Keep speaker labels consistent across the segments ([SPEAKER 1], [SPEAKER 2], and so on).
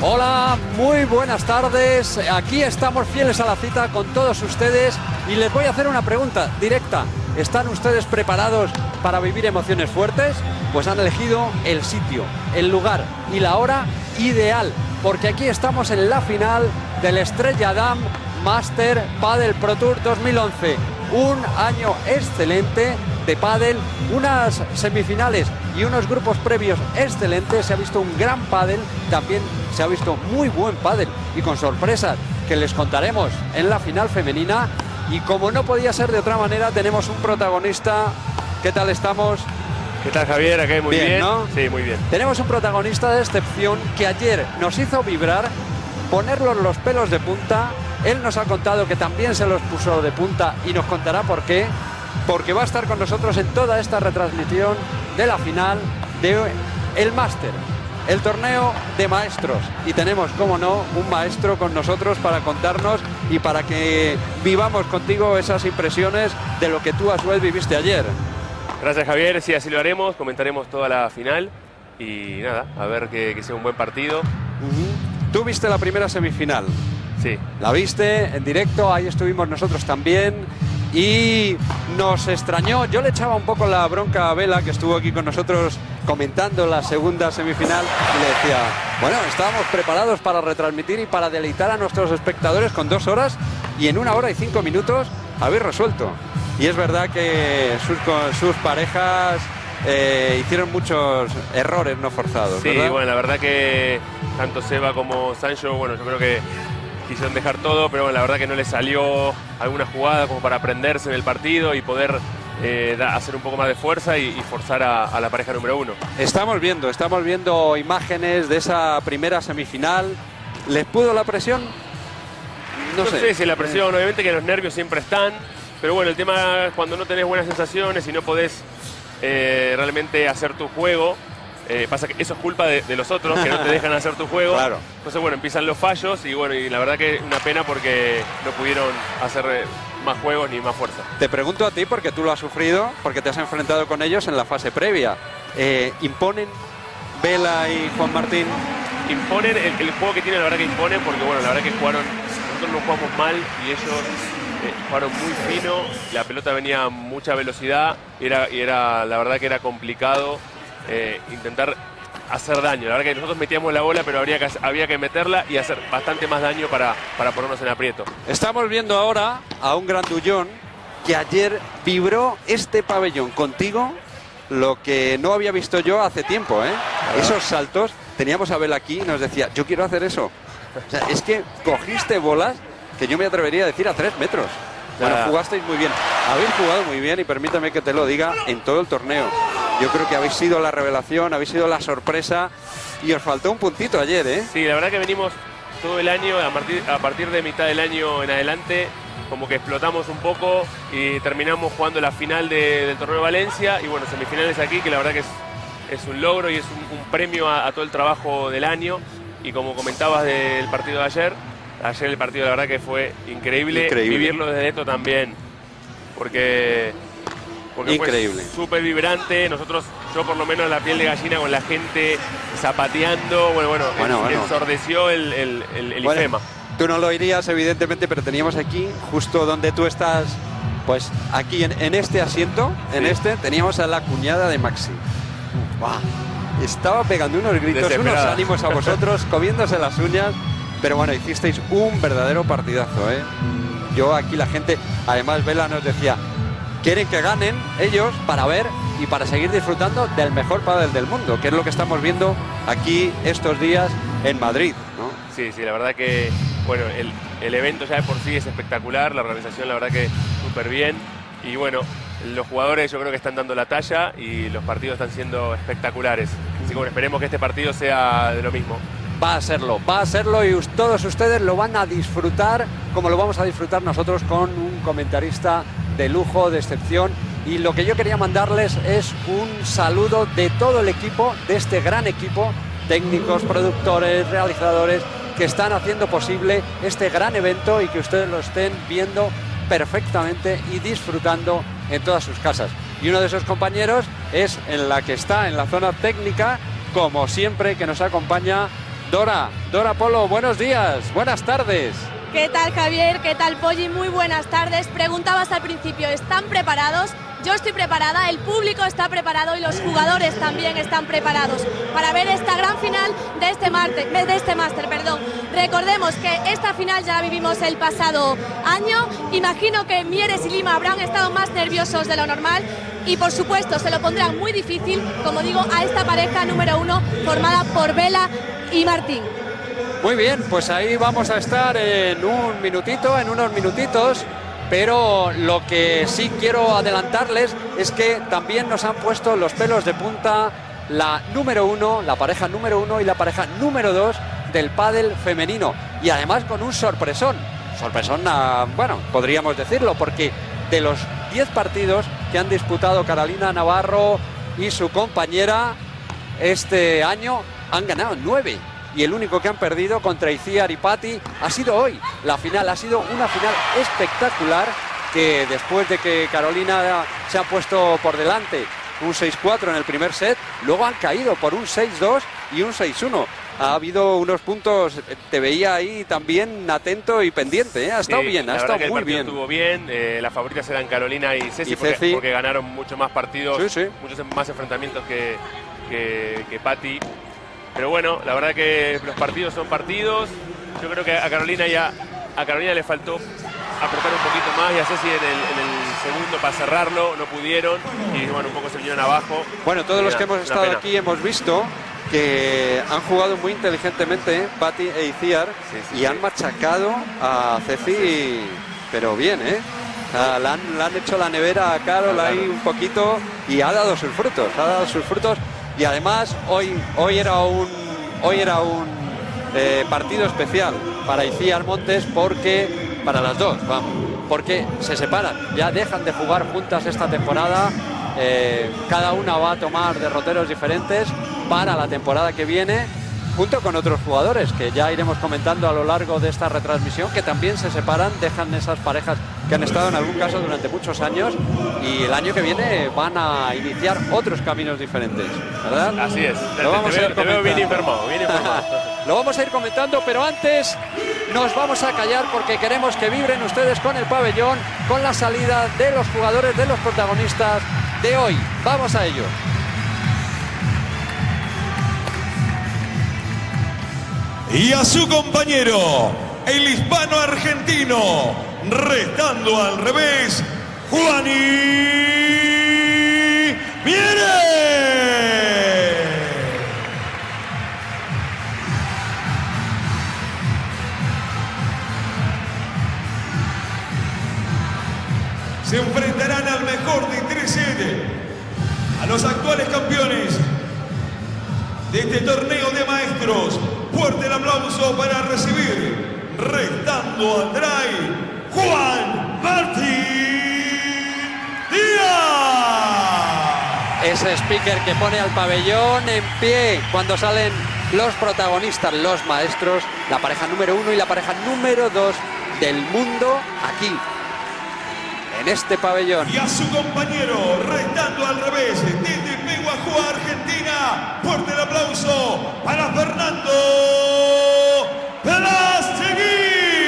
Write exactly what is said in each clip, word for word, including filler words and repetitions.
[SPEAKER 1] Hola, muy buenas tardes. Aquí estamos fieles a la cita con todos ustedes y les voy a hacer una pregunta directa. ¿Están ustedes preparados para vivir emociones fuertes? Pues han elegido el sitio, el lugar y la hora ideal, porque aquí estamos en la final del Estrella Damm Master Padel Pro Tour dos mil once. Un año excelente de pádel, unas semifinales y unos grupos previos excelentes. Se ha visto un gran pádel, también se ha visto muy buen pádel y con sorpresas que les contaremos en la final femenina. Y como no podía ser de otra manera, tenemos un protagonista. ¿Qué tal estamos?
[SPEAKER 2] ¿Qué tal, Javier? Aquí muy bien, bien,
[SPEAKER 1] ¿no?
[SPEAKER 2] Sí, muy bien.
[SPEAKER 1] Tenemos un protagonista de excepción que ayer nos hizo vibrar, ponerlos los pelos de punta. Él nos ha contado que también se los puso de punta y nos contará por qué. Porque va a estar con nosotros en toda esta retransmisión de la final de el Máster, el torneo de maestros. Y tenemos, como no, un maestro con nosotros para contarnos y para que vivamos contigo esas impresiones de lo que tú a su vez viviste ayer.
[SPEAKER 2] Gracias, Javier. Sí, así lo haremos. Comentaremos toda la final y nada, a ver que, que sea un buen partido.
[SPEAKER 1] Uh-huh. Tú viste la primera semifinal.
[SPEAKER 2] Sí.
[SPEAKER 1] La viste en directo, ahí estuvimos nosotros también. Y nos extrañó, yo le echaba un poco la bronca a Vela, que estuvo aquí con nosotros comentando la segunda semifinal, y le decía, bueno, estábamos preparados para retransmitir y para deleitar a nuestros espectadores con dos horas, y en una hora y cinco minutos habéis resuelto. Y es verdad que sus, sus parejas eh, hicieron muchos errores no forzados,
[SPEAKER 2] Sí,
[SPEAKER 1] ¿verdad?
[SPEAKER 2] Bueno, la verdad que tanto Seba como Sancho, bueno, yo creo que quisieron dejar todo, pero bueno, la verdad que no les salió alguna jugada como para aprenderse en el partido y poder eh, da, hacer un poco más de fuerza y, y forzar a, a la pareja número uno.
[SPEAKER 1] Estamos viendo, estamos viendo imágenes de esa primera semifinal. ¿Les pudo la presión?
[SPEAKER 2] No, no sé. sé si la presión, obviamente que los nervios siempre están, pero bueno, el tema es cuando no tenés buenas sensaciones y no podés eh, realmente hacer tu juego. Eh, pasa que eso es culpa de, de los otros que no te dejan hacer tu juego.
[SPEAKER 1] Claro.
[SPEAKER 2] Entonces, bueno, empiezan los fallos y bueno, y la verdad que una pena porque no pudieron hacer eh, más juegos ni más fuerza.
[SPEAKER 1] Te pregunto a ti porque tú lo has sufrido, porque te has enfrentado con ellos en la fase previa. Eh, ¿Imponen Vela y Juan Martín?
[SPEAKER 2] Imponen el, el juego que tienen, la verdad que imponen, porque bueno, la verdad que jugaron, nosotros no jugamos mal y ellos eh, jugaron muy fino, la pelota venía a mucha velocidad y era, y era la verdad que era complicado. Eh, intentar hacer daño. La verdad que nosotros metíamos la bola, pero habría que, había que meterla y hacer bastante más daño para, para ponernos en aprieto.
[SPEAKER 1] Estamos viendo ahora a un grandullón que ayer vibró este pabellón contigo, lo que no había visto yo hace tiempo, ¿eh? Esos saltos, teníamos a Abel aquí y nos decía, yo quiero hacer eso. O sea, es que cogiste bolas que yo me atrevería a decir a tres metros. Bueno, jugasteis muy bien. Habéis jugado muy bien y permítame que te lo diga en todo el torneo. Yo creo que habéis sido la revelación, habéis sido la sorpresa y os faltó un puntito ayer, ¿eh?
[SPEAKER 2] Sí, la verdad que venimos todo el año, a partir, a partir de mitad del año en adelante, como que explotamos un poco y terminamos jugando la final de, del torneo de Valencia y bueno, semifinales aquí, que la verdad que es, es un logro y es un, un premio a, a todo el trabajo del año. Y como comentabas del partido de ayer, ayer el partido la verdad que fue increíble, increíble. Vivirlo desde esto también, porque... Porque
[SPEAKER 1] increíble.
[SPEAKER 2] Fue súper vibrante. Nosotros, yo por lo menos la piel de gallina con la gente zapateando. Bueno, bueno,
[SPEAKER 1] bueno,
[SPEAKER 2] el,
[SPEAKER 1] bueno.
[SPEAKER 2] ensordeció el, el, el, el
[SPEAKER 1] bueno,
[SPEAKER 2] IFEMA.
[SPEAKER 1] Tú no lo oirías, evidentemente, pero teníamos aquí, justo donde tú estás, pues aquí en, en este asiento, sí. en este, teníamos a la cuñada de Maxi. ¡Wow! Estaba pegando unos gritos, unos ánimos a vosotros, comiéndose las uñas. Pero bueno, hicisteis un verdadero partidazo, ¿eh? Yo aquí la gente, además Vela nos decía, quieren que ganen ellos para ver y para seguir disfrutando del mejor pádel del mundo, que es lo que estamos viendo aquí estos días en Madrid, ¿no?
[SPEAKER 2] Sí, sí, la verdad que, bueno, el, el evento ya de por sí es espectacular, la organización la verdad que súper bien y bueno, los jugadores yo creo que están dando la talla y los partidos están siendo espectaculares. Así que bueno, esperemos que este partido sea de lo mismo.
[SPEAKER 1] Va a serlo, va a serlo y todos ustedes lo van a disfrutar como lo vamos a disfrutar nosotros con un comentarista de lujo, de excepción. Y lo que yo quería mandarles es un saludo de todo el equipo, de este gran equipo, técnicos, productores, realizadores, que están haciendo posible este gran evento y que ustedes lo estén viendo perfectamente y disfrutando en todas sus casas. Y uno de esos compañeros es en la que está en la zona técnica, como siempre, que nos acompaña Dora, Dora Polo, buenos días, buenas tardes.
[SPEAKER 3] ¿Qué tal, Javier? ¿Qué tal, Polly? Muy buenas tardes. Preguntabas al principio, ¿están preparados? Yo estoy preparada, el público está preparado y los jugadores también están preparados para ver esta gran final de este máster, de este máster, perdón. Recordemos que esta final ya la vivimos el pasado año. Imagino que Mieres y Lima habrán estado más nerviosos de lo normal y, por supuesto, se lo pondrán muy difícil, como digo, a esta pareja número uno formada por Vela y Martín.
[SPEAKER 1] Muy bien, pues ahí vamos a estar en un minutito, en unos minutitos. Pero lo que sí quiero adelantarles es que también nos han puesto los pelos de punta la número uno, la pareja número uno y la pareja número dos del pádel femenino. Y además con un sorpresón. Sorpresón, bueno, podríamos decirlo, porque de los diez partidos que han disputado Carolina Navarro y su compañera este año, han ganado nueve. Y el único que han perdido contra Iciar y Patti ha sido hoy. La final ha sido una final espectacular, que después de que Carolina se ha puesto por delante un seis cuatro en el primer set, luego han caído por un seis dos y un seis uno. Ha habido unos puntos, te veía ahí también atento y pendiente, ¿eh? Ha estado
[SPEAKER 2] sí,
[SPEAKER 1] bien, ha estado muy bien.
[SPEAKER 2] Estuvo bien, eh, las favoritas eran Carolina y Ceci,
[SPEAKER 1] y
[SPEAKER 2] porque,
[SPEAKER 1] Ceci.
[SPEAKER 2] porque ganaron mucho más partidos,
[SPEAKER 1] sí, sí.
[SPEAKER 2] muchos más enfrentamientos que, que, que Patti. Pero bueno, la verdad que los partidos son partidos. Yo creo que a Carolina ya a Carolina le faltó apretar un poquito más y a Ceci en el, en el segundo para cerrarlo, no pudieron y bueno, un poco se vinieron abajo.
[SPEAKER 1] Bueno, todos
[SPEAKER 2] y
[SPEAKER 1] los
[SPEAKER 2] una,
[SPEAKER 1] que hemos estado
[SPEAKER 2] pena.
[SPEAKER 1] aquí hemos visto que han jugado muy inteligentemente Patti e Iciar sí, sí, y sí. han machacado a Ceci, sí. pero bien, ¿eh? O sea, le, han, le han hecho la nevera a Carol ahí un poquito y ha dado sus frutos, ha dado sus frutos. Y además hoy, hoy era un, hoy era un eh, partido especial para Iciar Montes, porque para las dos, vamos, porque se separan, ya dejan de jugar juntas esta temporada, eh, cada una va a tomar derroteros diferentes para la temporada que viene, junto con otros jugadores que ya iremos comentando a lo largo de esta retransmisión, que también se separan, dejan esas parejas que han estado en algún caso durante muchos años y el año que viene van a iniciar otros caminos diferentes, ¿verdad?
[SPEAKER 2] Así es,
[SPEAKER 1] lo vamos
[SPEAKER 2] te,
[SPEAKER 1] a ir
[SPEAKER 2] veo, te veo bien informado, bien informado.
[SPEAKER 1] Lo vamos a ir comentando, pero antes nos vamos a callar porque queremos que vibren ustedes con el pabellón, con la salida de los jugadores, de los protagonistas de hoy. Vamos a ello.
[SPEAKER 4] Y a su compañero, el hispano argentino, restando al revés, Juani Mieres. Se enfrentarán al mejor de tres sedes, a los actuales campeones de este torneo de maestros. Fuerte el aplauso para recibir, restando al drive, Juan Martín Díaz.
[SPEAKER 1] Ese speaker que pone al pabellón en pie cuando salen los protagonistas, los maestros, la pareja número uno y la pareja número dos del mundo aquí, en este pabellón.
[SPEAKER 4] Y a su compañero, restando al revés, desde Pehuajó, Argentina, fuerte el aplauso para Fernando Pelastegui.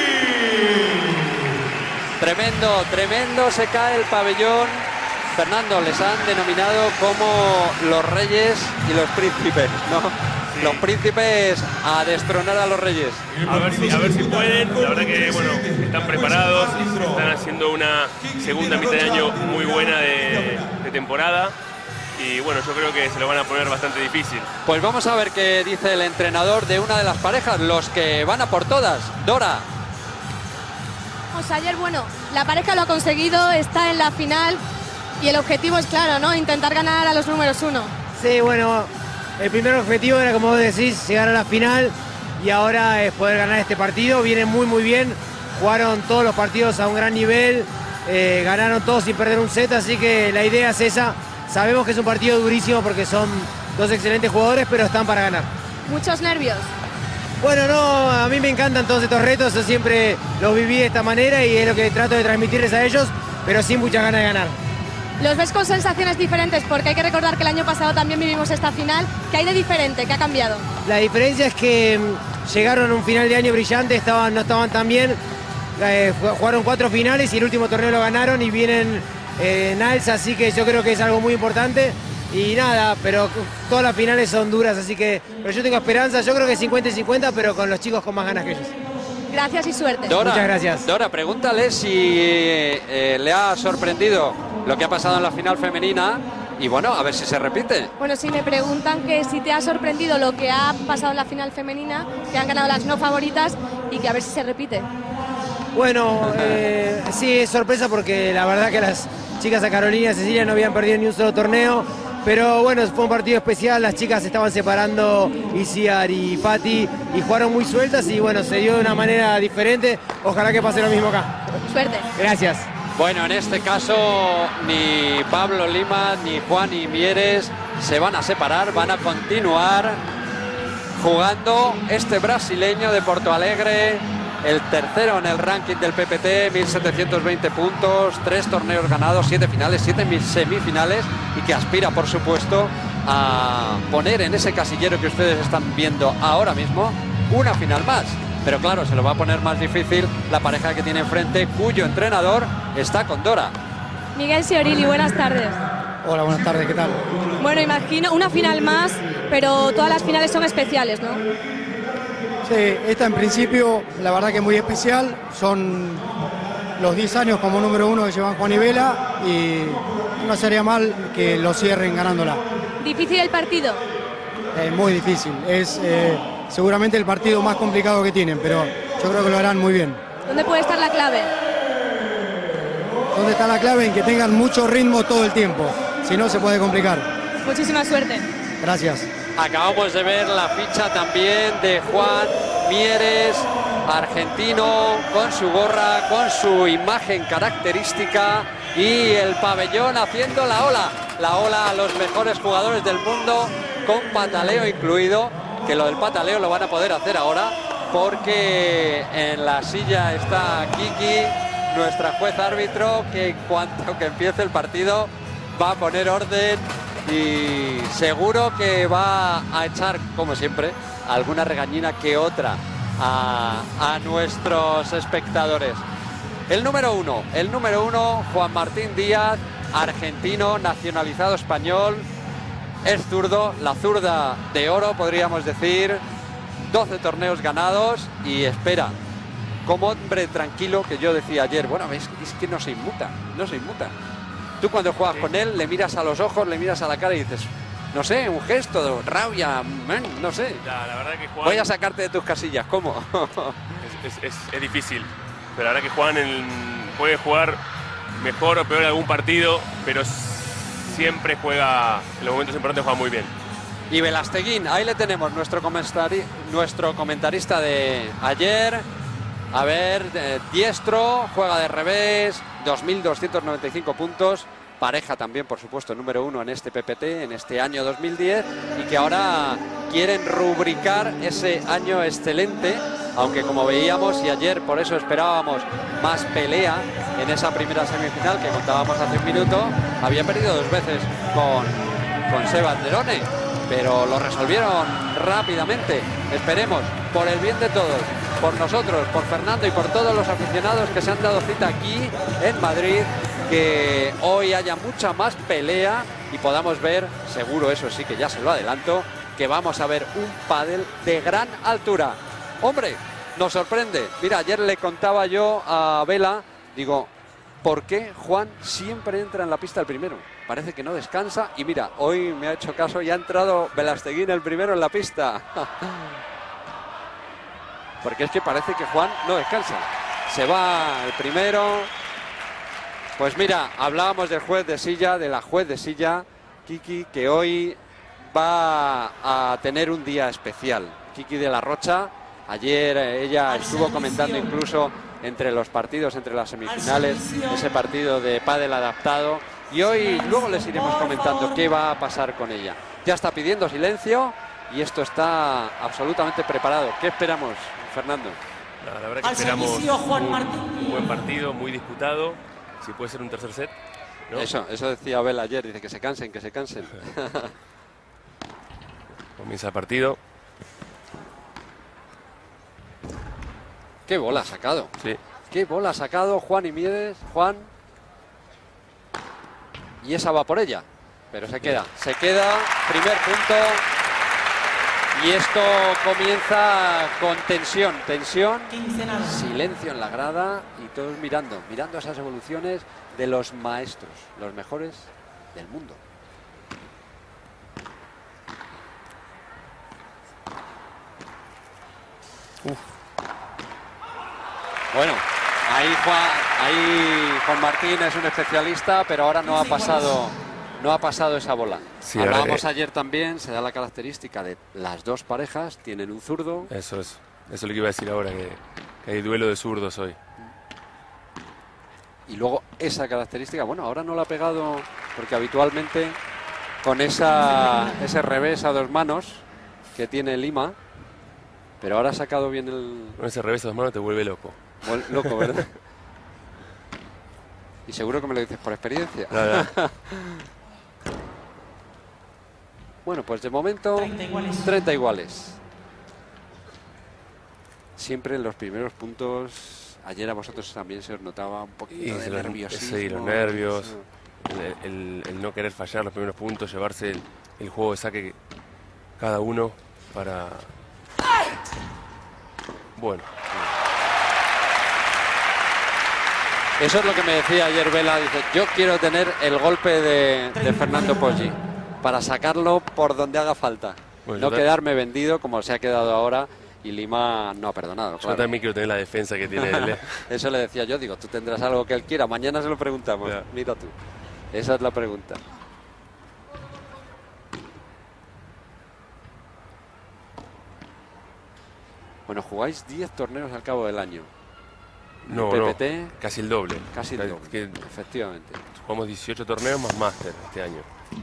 [SPEAKER 1] Tremendo, tremendo, se cae el pabellón. Fernando, les han denominado como los reyes y los príncipes, ¿no? Sí. Los príncipes a destronar a los reyes.
[SPEAKER 2] A ver si, a ver si pueden, la verdad que bueno, están preparados, están haciendo una segunda mitad de año muy buena de, de temporada y bueno, yo creo que se lo van a poner bastante difícil.
[SPEAKER 1] Pues vamos a ver qué dice el entrenador de una de las parejas, los que van a por todas. Dora.
[SPEAKER 3] Pues ayer, bueno, la pareja lo ha conseguido, está en la final y el objetivo es claro, ¿no? Intentar ganar a los números uno.
[SPEAKER 5] Sí, bueno, el primer objetivo era, como vos decís, llegar a la final y ahora es poder ganar este partido. Vienen muy, muy bien, jugaron todos los partidos a un gran nivel, eh, ganaron todos sin perder un set, así que la idea es esa. Sabemos que es un partido durísimo porque son dos excelentes jugadores, pero están para ganar.
[SPEAKER 3] ¿Muchos nervios?
[SPEAKER 5] Bueno, no, a mí me encantan todos estos retos, yo siempre los viví de esta manera y es lo que trato de transmitirles a ellos, pero sin muchas ganas de ganar.
[SPEAKER 3] Los ves con sensaciones diferentes, porque hay que recordar que el año pasado también vivimos esta final. ¿Qué hay de diferente? ¿Qué ha cambiado?
[SPEAKER 5] La diferencia es que mm, llegaron a un final de año brillante, estaban, no estaban tan bien, eh, jugaron cuatro finales y el último torneo lo ganaron y vienen eh, en alza, así que yo creo que es algo muy importante. Y nada, pero todas las finales son duras, así que pero yo tengo esperanza, yo creo que cincuenta y cincuenta, pero con los chicos con más ganas que ellos.
[SPEAKER 3] Gracias y suerte.
[SPEAKER 1] Dora,
[SPEAKER 5] Muchas gracias.
[SPEAKER 1] Dora, pregúntale si eh, eh, le ha sorprendido lo que ha pasado en la final femenina y bueno, a ver si se repite.
[SPEAKER 3] Bueno, si me preguntan que si te ha sorprendido lo que ha pasado en la final femenina, que han ganado las no favoritas y que a ver si se repite.
[SPEAKER 5] Bueno, eh, sí, es sorpresa porque la verdad que las chicas de Carolina y Cecilia no habían perdido ni un solo torneo. Pero bueno, fue un partido especial, las chicas se estaban separando, Isiar y Patti, y jugaron muy sueltas y bueno, se dio de una manera diferente. Ojalá que pase lo mismo acá.
[SPEAKER 3] Suerte.
[SPEAKER 5] Gracias.
[SPEAKER 1] Bueno, en este caso ni Pablo Lima, ni Juan y Mieres se van a separar, van a continuar jugando este brasileño de Porto Alegre, el tercero en el ranking del P P T, mil setecientos veinte puntos, tres torneos ganados, siete finales, siete semifinales y que aspira, por supuesto, a poner en ese casillero que ustedes están viendo ahora mismo una final más. Pero claro, se lo va a poner más difícil la pareja que tiene enfrente, cuyo entrenador está con Dora.
[SPEAKER 3] Miguel Sciorili, buenas tardes.
[SPEAKER 6] Hola, buenas tardes, ¿qué tal?
[SPEAKER 3] Bueno, imagino una final más, pero todas las finales son especiales, ¿no?
[SPEAKER 6] Sí, esta en principio, la verdad que es muy especial. Son los diez años como número uno que llevan Juan y Vela y no sería mal que lo cierren ganándola.
[SPEAKER 3] ¿Difícil el partido?
[SPEAKER 6] Es muy difícil, es eh, seguramente el partido más complicado que tienen, pero yo creo que lo harán muy bien.
[SPEAKER 3] ¿Dónde puede estar la clave?
[SPEAKER 6] ¿Dónde está la clave? En que tengan mucho ritmo todo el tiempo, si no se puede complicar.
[SPEAKER 3] Muchísima suerte.
[SPEAKER 6] Gracias.
[SPEAKER 1] Acabamos de ver la ficha también de Juan Mieres, argentino, con su gorra, con su imagen característica y el pabellón haciendo la ola. La ola a los mejores jugadores del mundo, con pataleo incluido, que lo del pataleo lo van a poder hacer ahora, porque en la silla está Kiki, nuestra juez árbitro, que en cuanto que empiece el partido va a poner orden y seguro que va a echar, como siempre, alguna regañina que otra a, a nuestros espectadores. El número uno, el número uno, Juan Martín Díaz, argentino, nacionalizado español, es zurdo, la zurda de oro, podríamos decir, doce torneos ganados y espera, como hombre tranquilo, que yo decía ayer, bueno, es, es que no se inmuta, no se inmuta. Tú cuando juegas sí. con él, le miras a los ojos, le miras a la cara y dices, no sé, un gesto, rabia, man, no sé.
[SPEAKER 2] La, la verdad que Juan...
[SPEAKER 1] Voy a sacarte de tus casillas, ¿cómo?
[SPEAKER 2] es, es, es, es difícil, pero la verdad que Juan el, puede jugar mejor o peor en algún partido, pero siempre juega, en los momentos importantes juega muy bien.
[SPEAKER 1] Y Velasteguín, ahí le tenemos, nuestro, comentari nuestro comentarista de ayer. A ver, eh, diestro, juega de revés, dos mil doscientos noventa y cinco puntos, pareja también, por supuesto, número uno en este P P T, en este año dos mil diez, y que ahora quieren rubricar ese año excelente, aunque como veíamos y ayer por eso esperábamos más pelea en esa primera semifinal que contábamos hace un minuto, había perdido dos veces con, con Seba Derone, pero lo resolvieron rápidamente. Esperemos, por el bien de todos, por nosotros, por Fernando y por todos los aficionados que se han dado cita aquí en Madrid, que hoy haya mucha más pelea y podamos ver, seguro eso sí que ya se lo adelanto, que vamos a ver un pádel de gran altura. Hombre, nos sorprende. Mira, ayer le contaba yo a Vela, digo, ¿por qué Juan siempre entra en la pista el primero? Parece que no descansa y mira, hoy me ha hecho caso y ha entrado Velasteguín el primero en la pista. Porque es que parece que Juan no descansa. Se va el primero. Pues mira, hablábamos del juez de silla, de la juez de silla, Kiki, que hoy va a tener un día especial. Kiki de la Rocha, ayer ella estuvo comentando incluso entre los partidos, entre las semifinales, ese partido de pádel adaptado. Y hoy luego les iremos comentando qué va a pasar con ella. Ya está pidiendo silencio y esto está absolutamente preparado. ¿Qué esperamos, Fernando?
[SPEAKER 2] La, la verdad que esperamos un, un buen partido, muy disputado. Si puede ser un tercer set. ¿no?
[SPEAKER 1] Eso, eso decía Abel ayer, dice que se cansen, que se cansen.
[SPEAKER 2] Comienza el partido.
[SPEAKER 1] ¿Qué bola ha sacado?
[SPEAKER 2] Sí.
[SPEAKER 1] ¿Qué bola ha sacado Juan y Mieres? Juan. Y esa va por ella. Pero se queda. Se queda. Primer punto. Y esto comienza con tensión. Tensión. Silencio en la grada. Y todos mirando. Mirando esas evoluciones de los maestros. Los mejores del mundo.
[SPEAKER 2] Uf.
[SPEAKER 1] Bueno, ahí Juan, ahí Juan Martín es un especialista, pero ahora no ha pasado, no ha pasado esa bola.
[SPEAKER 2] Sí,
[SPEAKER 1] Hablábamos
[SPEAKER 2] ahora, eh,
[SPEAKER 1] ayer también, se da la característica de las dos parejas, tienen un zurdo.
[SPEAKER 2] Eso es, eso es lo que iba a decir ahora, que, que hay duelo de zurdos hoy.
[SPEAKER 1] Y luego esa característica, bueno, ahora no la ha pegado, porque habitualmente con esa, ese revés a dos manos que tiene Lima, pero ahora ha sacado bien el...
[SPEAKER 2] Con ese revés a dos manos te vuelve loco.
[SPEAKER 1] Vuel- Loco, ¿verdad? Y seguro que me lo dices por experiencia.
[SPEAKER 2] La verdad.
[SPEAKER 1] Bueno, pues de momento treinta iguales. Siempre en los primeros puntos, ayer a vosotros también se os notaba un poquito
[SPEAKER 2] Y
[SPEAKER 1] de
[SPEAKER 2] los,
[SPEAKER 1] nerviosismo.
[SPEAKER 2] sí, los nervios,
[SPEAKER 1] Eso.
[SPEAKER 2] el, el- el no querer fallar los primeros puntos, llevarse el, el juego de saque cada uno para... Bueno,
[SPEAKER 1] Eso es lo que me decía ayer Vela, dice, yo quiero tener el golpe de, de Fernando Poggi para sacarlo por donde haga falta.
[SPEAKER 2] Bueno,
[SPEAKER 1] No
[SPEAKER 2] yo ta-
[SPEAKER 1] quedarme vendido como se ha quedado ahora y Lima no ha perdonado.
[SPEAKER 2] yo
[SPEAKER 1] Claro.
[SPEAKER 2] también quiero tener la defensa que tiene él. ¿eh?
[SPEAKER 1] Eso le decía yo, digo, tú tendrás algo que él quiera, mañana se lo preguntamos,
[SPEAKER 2] Ya.
[SPEAKER 1] mira tú. Esa es la pregunta. Bueno, jugáis diez torneos al cabo del año.
[SPEAKER 2] No,
[SPEAKER 1] P
[SPEAKER 2] no,
[SPEAKER 1] P T,
[SPEAKER 2] casi el doble.
[SPEAKER 1] casi el
[SPEAKER 2] Que-
[SPEAKER 1] doble,
[SPEAKER 2] que
[SPEAKER 1] efectivamente.
[SPEAKER 2] jugamos dieciocho torneos más máster este año.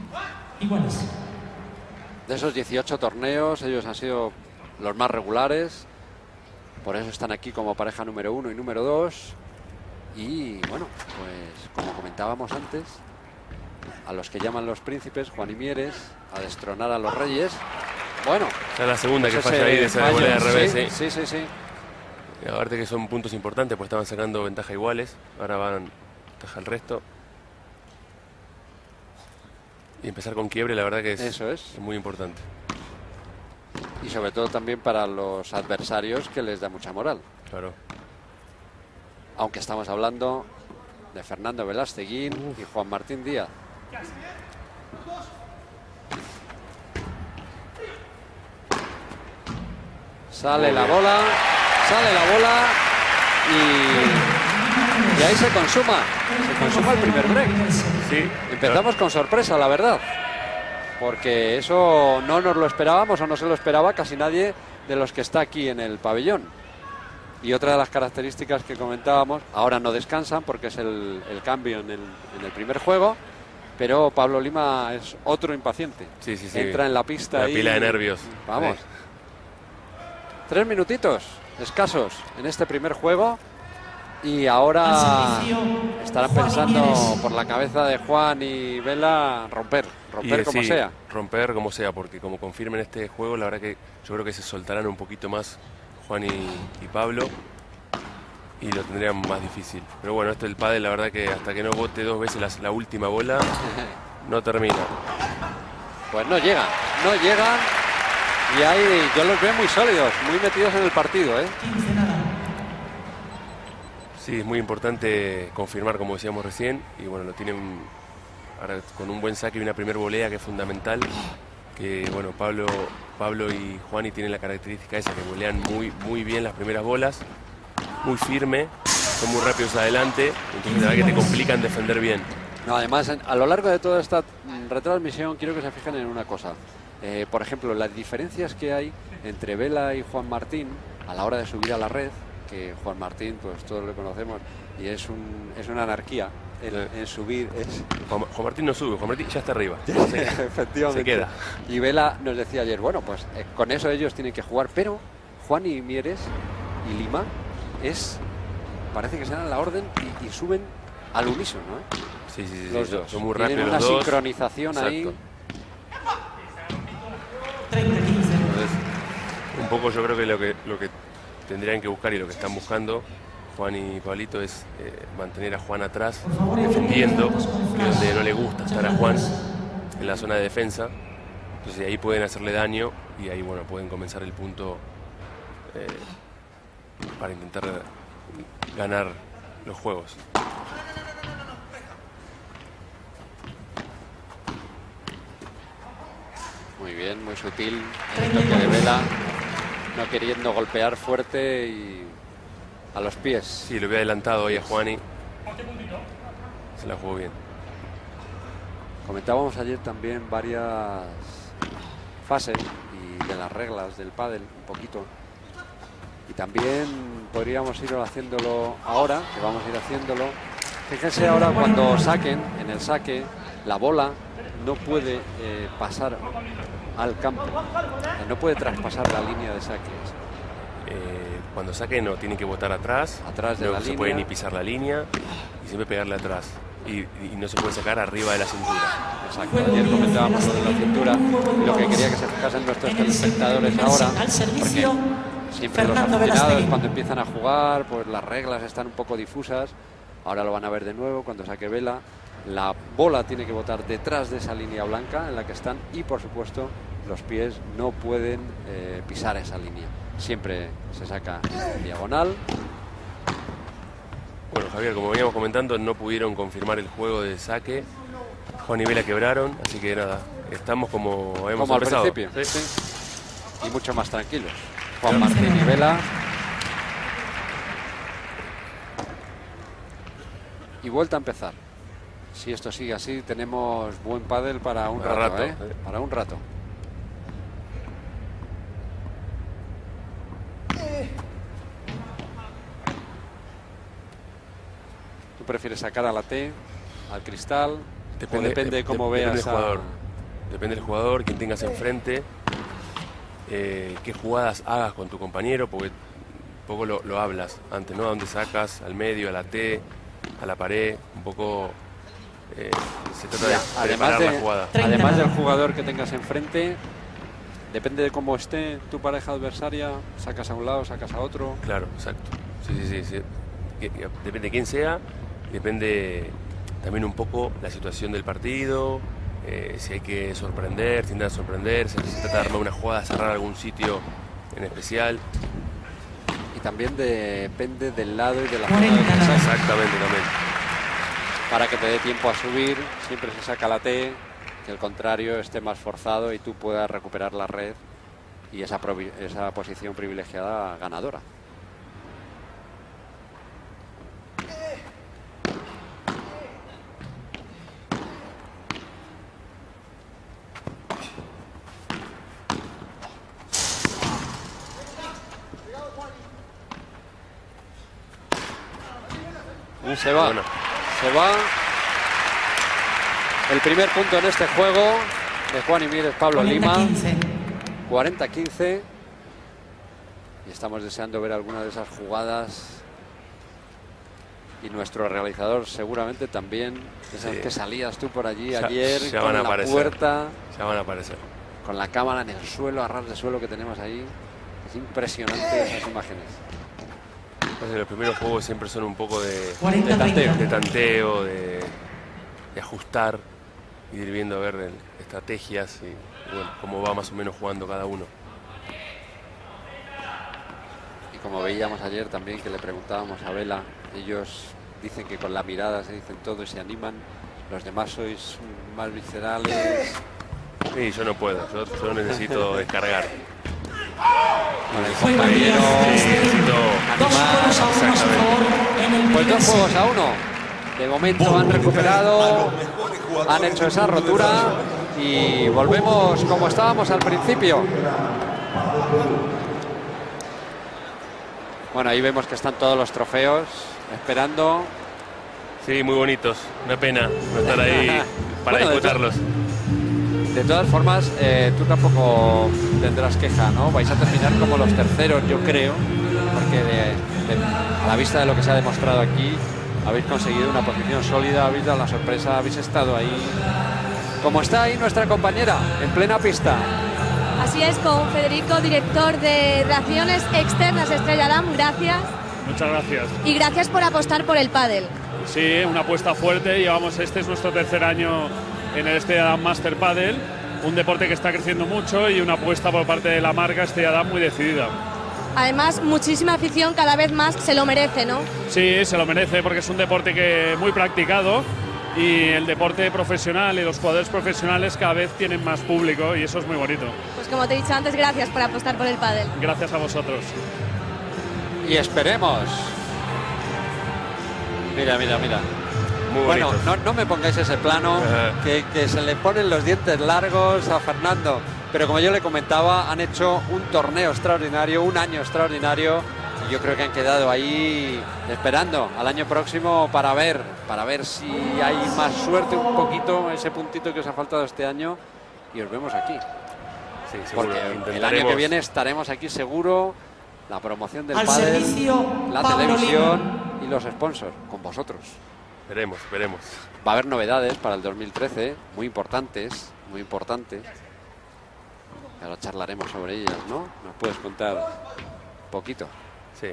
[SPEAKER 1] De esos dieciocho torneos, ellos han sido los más regulares. Por eso están aquí como pareja número uno y número dos. Y bueno, pues como comentábamos antes, a los que llaman los príncipes, Juan y Mieres, a destronar a los reyes. Bueno,
[SPEAKER 2] Ya la segunda que
[SPEAKER 1] pues
[SPEAKER 2] falla
[SPEAKER 1] ese
[SPEAKER 2] ahí de esa
[SPEAKER 1] fallo,
[SPEAKER 2] bola de revés.
[SPEAKER 1] sí,
[SPEAKER 2] Sí,
[SPEAKER 1] sí, sí, sí.
[SPEAKER 2] Y aparte que son puntos importantes, pues estaban sacando ventaja iguales. Ahora van ventaja el resto. Y empezar con quiebre, la verdad que es,
[SPEAKER 1] Eso es.
[SPEAKER 2] es muy importante.
[SPEAKER 1] Y sobre todo también para los adversarios, que les da mucha moral.
[SPEAKER 2] Claro.
[SPEAKER 1] Aunque estamos hablando de Fernando Velasteguín y Juan Martín Díaz. Sale la bola, sale la bola y, y ahí se consuma, se consuma el primer break.
[SPEAKER 2] Sí,
[SPEAKER 1] Empezamos con sorpresa, la verdad, porque eso no nos lo esperábamos o no se lo esperaba casi nadie de los que está aquí en el pabellón. Y otra de las características que comentábamos, ahora no descansan porque es el, el cambio en el, en el primer juego, pero Pablo Lima es otro impaciente.
[SPEAKER 2] Sí, sí, sí.
[SPEAKER 1] Entra en la pista
[SPEAKER 2] Una
[SPEAKER 1] y...
[SPEAKER 2] pila de nervios.
[SPEAKER 1] Vamos.
[SPEAKER 2] Sí.
[SPEAKER 1] Tres minutitos escasos en este primer juego y ahora estarán pensando por la cabeza de Juan y Vela romper, romper
[SPEAKER 2] Y,
[SPEAKER 1] como
[SPEAKER 2] sí,
[SPEAKER 1] sea.
[SPEAKER 2] Romper como sea, porque como confirmen este juego, la verdad que yo creo que se soltarán un poquito más Juan y, y Pablo y lo tendrían más difícil. Pero bueno, esto del pádel, la verdad que hasta que no bote dos veces la, la última bola, no termina.
[SPEAKER 1] Pues no llegan, no llegan y ahí yo los veo muy sólidos, muy metidos en el partido, ¿eh?
[SPEAKER 2] Sí, es muy importante confirmar, como decíamos recién, y bueno, lo tienen ahora con un buen saque y una primer volea que es fundamental, que bueno, Pablo, Pablo y Juani tienen la característica esa, que volean muy, muy bien las primeras bolas, muy firme, son muy rápidos adelante, entonces la verdad que te complican defender bien.
[SPEAKER 1] No, además, en- a lo largo de toda esta mm, retransmisión quiero que se fijen en una cosa. Eh, por ejemplo, las diferencias que hay entre Vela y Juan Martín a la hora de subir a la red, que Juan Martín, pues todos lo conocemos, y es, un, es una anarquía en, en subir. Es...
[SPEAKER 2] Juan, Juan Martín no sube, Juan Martín ya está arriba.
[SPEAKER 1] Efectivamente.
[SPEAKER 2] Se queda.
[SPEAKER 1] Y Vela nos decía ayer, bueno, pues eh, con eso ellos tienen que jugar, pero Juan y Mieres y Lima es, parece que se dan la orden y, y suben al unísono, ¿eh?
[SPEAKER 2] Sí, sí, sí.
[SPEAKER 1] Los
[SPEAKER 2] sí,
[SPEAKER 1] dos.
[SPEAKER 2] Son muy
[SPEAKER 1] Tienen
[SPEAKER 2] rápidos
[SPEAKER 1] una
[SPEAKER 2] los dos.
[SPEAKER 1] sincronización ahí.
[SPEAKER 2] Exacto. Entonces, un poco yo creo que lo que lo que tendrían que buscar y lo que están buscando Juan y Pablito es eh, mantener a Juan atrás, defendiendo, que es donde no le gusta estar a Juan, en la zona de defensa. Entonces ahí pueden hacerle daño y ahí bueno pueden comenzar el punto eh, para intentar ganar los juegos.
[SPEAKER 1] Muy bien, muy sutil el toque de Vela, no queriendo golpear fuerte y a los pies.
[SPEAKER 2] Sí, lo había adelantado ahí a Juani. Se la jugó bien.
[SPEAKER 1] Comentábamos ayer también varias fases y de las reglas del pádel un poquito. Y también podríamos ir haciéndolo ahora, que vamos a ir haciéndolo. Fíjense ahora cuando saquen, en el saque, la bola no puede eh, pasar al campo, no puede traspasar la línea de saque.
[SPEAKER 2] Eh, cuando saque no, tiene que botar atrás,
[SPEAKER 1] atrás de
[SPEAKER 2] no
[SPEAKER 1] la
[SPEAKER 2] se
[SPEAKER 1] línea.
[SPEAKER 2] puede ni pisar la línea y siempre pegarle atrás. Y, y no se puede sacar arriba de la cintura.
[SPEAKER 1] Exacto, ayer comentábamos lo de la cintura, lo que quería que se fijasen nuestros telespectadores ahora, porque siempre los aficionados cuando empiezan a jugar, pues las reglas están un poco difusas. Ahora lo van a ver de nuevo cuando saque Vela. La bola tiene que botar detrás de esa línea blanca en la que están y por supuesto los pies no pueden eh, pisar esa línea. Siempre se saca en diagonal.
[SPEAKER 2] Bueno, Javier, como veníamos comentando, no pudieron confirmar el juego de saque. Juan y Vela quebraron, así que nada, estamos como habíamos
[SPEAKER 1] como
[SPEAKER 2] empezado.
[SPEAKER 1] al principio,
[SPEAKER 2] ¿Sí?
[SPEAKER 1] Sí. Y mucho más tranquilos. Juan Martín y Vela. Y vuelta a empezar. Si esto sigue así, tenemos buen pádel para un
[SPEAKER 2] Para
[SPEAKER 1] rato,
[SPEAKER 2] rato,
[SPEAKER 1] ¿eh?
[SPEAKER 2] eh.
[SPEAKER 1] Para un rato. ¿Tú prefieres sacar a la T, al cristal?
[SPEAKER 2] Depende,
[SPEAKER 1] o depende de cómo
[SPEAKER 2] de-
[SPEAKER 1] veas
[SPEAKER 2] depende del
[SPEAKER 1] a-
[SPEAKER 2] jugador. Depende del jugador, quien tengas enfrente, eh, qué jugadas hagas con tu compañero, porque un poco lo, lo hablas antes, ¿no? A dónde sacas, al medio, a la T, a la pared, un poco eh, se trata de
[SPEAKER 1] además,
[SPEAKER 2] preparar
[SPEAKER 1] de,
[SPEAKER 2] la jugada.
[SPEAKER 1] además del jugador que tengas enfrente, depende de cómo esté tu pareja adversaria, sacas a un lado, sacas a otro.
[SPEAKER 2] Claro, exacto. Sí, sí, sí. sí. Que- que depende de quién sea, depende también un poco la situación del partido, eh, si hay que sorprender, si intentan sorprender, si se trata de armar una jugada, cerrar algún sitio en especial.
[SPEAKER 1] Y también depende del lado y de la zona de saque.
[SPEAKER 2] Exactamente, también.
[SPEAKER 1] Para que te dé tiempo a subir, siempre se saca la T, que el contrario esté más forzado y tú puedas recuperar la red y esa, provi- esa posición privilegiada ganadora. Se va,
[SPEAKER 2] Bueno.
[SPEAKER 1] se va. El primer punto en este juego de Juan y Mírez Pablo Lima. cuarenta quince. Y estamos deseando ver alguna de esas jugadas. Y nuestro realizador seguramente también. Esas
[SPEAKER 2] Sí.
[SPEAKER 1] que salías tú por allí
[SPEAKER 2] Ya-
[SPEAKER 1] ayer
[SPEAKER 2] ya
[SPEAKER 1] con
[SPEAKER 2] van a
[SPEAKER 1] la
[SPEAKER 2] aparecer.
[SPEAKER 1] puerta,
[SPEAKER 2] Ya van a aparecer.
[SPEAKER 1] con la cámara en el suelo, a ras de suelo que tenemos ahí. Es impresionante esas imágenes.
[SPEAKER 2] Entonces, los primeros juegos siempre son un poco de,
[SPEAKER 1] De tanteo.
[SPEAKER 2] de tanteo, de, de ajustar, ir viendo a ver el- estrategias y, y bueno, cómo va más o menos jugando cada uno.
[SPEAKER 1] Y como veíamos ayer también que le preguntábamos a Vela, ellos dicen que con la mirada se dicen todo y se animan. Los demás sois más viscerales.
[SPEAKER 2] Sí, yo no puedo, yo, yo necesito descargar.
[SPEAKER 1] Con el compañero.
[SPEAKER 2] Necesito
[SPEAKER 1] animar.
[SPEAKER 2] exactamente.
[SPEAKER 1] Pues dos juegos a uno. De momento han recuperado, han hecho esa rotura y volvemos como estábamos al principio. Bueno, ahí vemos que están todos los trofeos esperando.
[SPEAKER 2] Sí, muy bonitos. Una pena no estar ahí para
[SPEAKER 1] Bueno, de
[SPEAKER 2] disfrutarlos.
[SPEAKER 1] De todas formas, eh, tú tampoco tendrás queja, ¿no? Vais a terminar como los terceros, yo creo, porque de- de- a la vista de lo que se ha demostrado aquí, habéis conseguido una posición sólida, habéis dado la sorpresa, habéis estado ahí. Como está ahí nuestra compañera, en plena pista.
[SPEAKER 3] Así es, con Federico, director de Relaciones Externas Estrella Damm, gracias.
[SPEAKER 7] Muchas gracias.
[SPEAKER 3] Y gracias por apostar por el pádel.
[SPEAKER 7] Sí, una apuesta fuerte. Llevamos, este es nuestro tercer año en el Estrella Damm Master Padel, un deporte que está creciendo mucho y una apuesta por parte de la marca Estrella Damm muy decidida.
[SPEAKER 3] Además, muchísima afición, cada vez más se lo merece, ¿no?
[SPEAKER 7] Sí, se lo merece porque es un deporte que muy practicado y el deporte profesional y los jugadores profesionales cada vez tienen más público y eso es muy bonito.
[SPEAKER 3] Pues como te he dicho antes, gracias por apostar por el pádel.
[SPEAKER 7] Gracias a vosotros.
[SPEAKER 1] Y esperemos. Mira, mira, mira.
[SPEAKER 2] Muy
[SPEAKER 1] bueno,
[SPEAKER 2] bonito.
[SPEAKER 1] no, no me pongáis ese plano,
[SPEAKER 2] Ajá.
[SPEAKER 1] que, que se le ponen los dientes largos a Fernando. Pero como yo le comentaba, han hecho un torneo extraordinario, un año extraordinario. Y yo creo que han quedado ahí esperando al año próximo para ver, para ver si hay más suerte, un poquito, ese puntito que os ha faltado este año. Y os vemos aquí.
[SPEAKER 2] Sí, seguro.
[SPEAKER 1] Porque el
[SPEAKER 2] Intentaremos.
[SPEAKER 1] año que viene estaremos aquí seguro. La promoción del
[SPEAKER 8] Al
[SPEAKER 1] pádel,
[SPEAKER 8] servicio,
[SPEAKER 1] la
[SPEAKER 8] Pablo
[SPEAKER 1] televisión
[SPEAKER 8] Lima.
[SPEAKER 1] y los sponsors, con vosotros.
[SPEAKER 2] Veremos, veremos.
[SPEAKER 1] Va a haber novedades para el dos mil trece, muy importantes, muy importantes. Ahora charlaremos sobre ellas, ¿no? ¿Nos puedes contar un poquito?
[SPEAKER 2] Sí.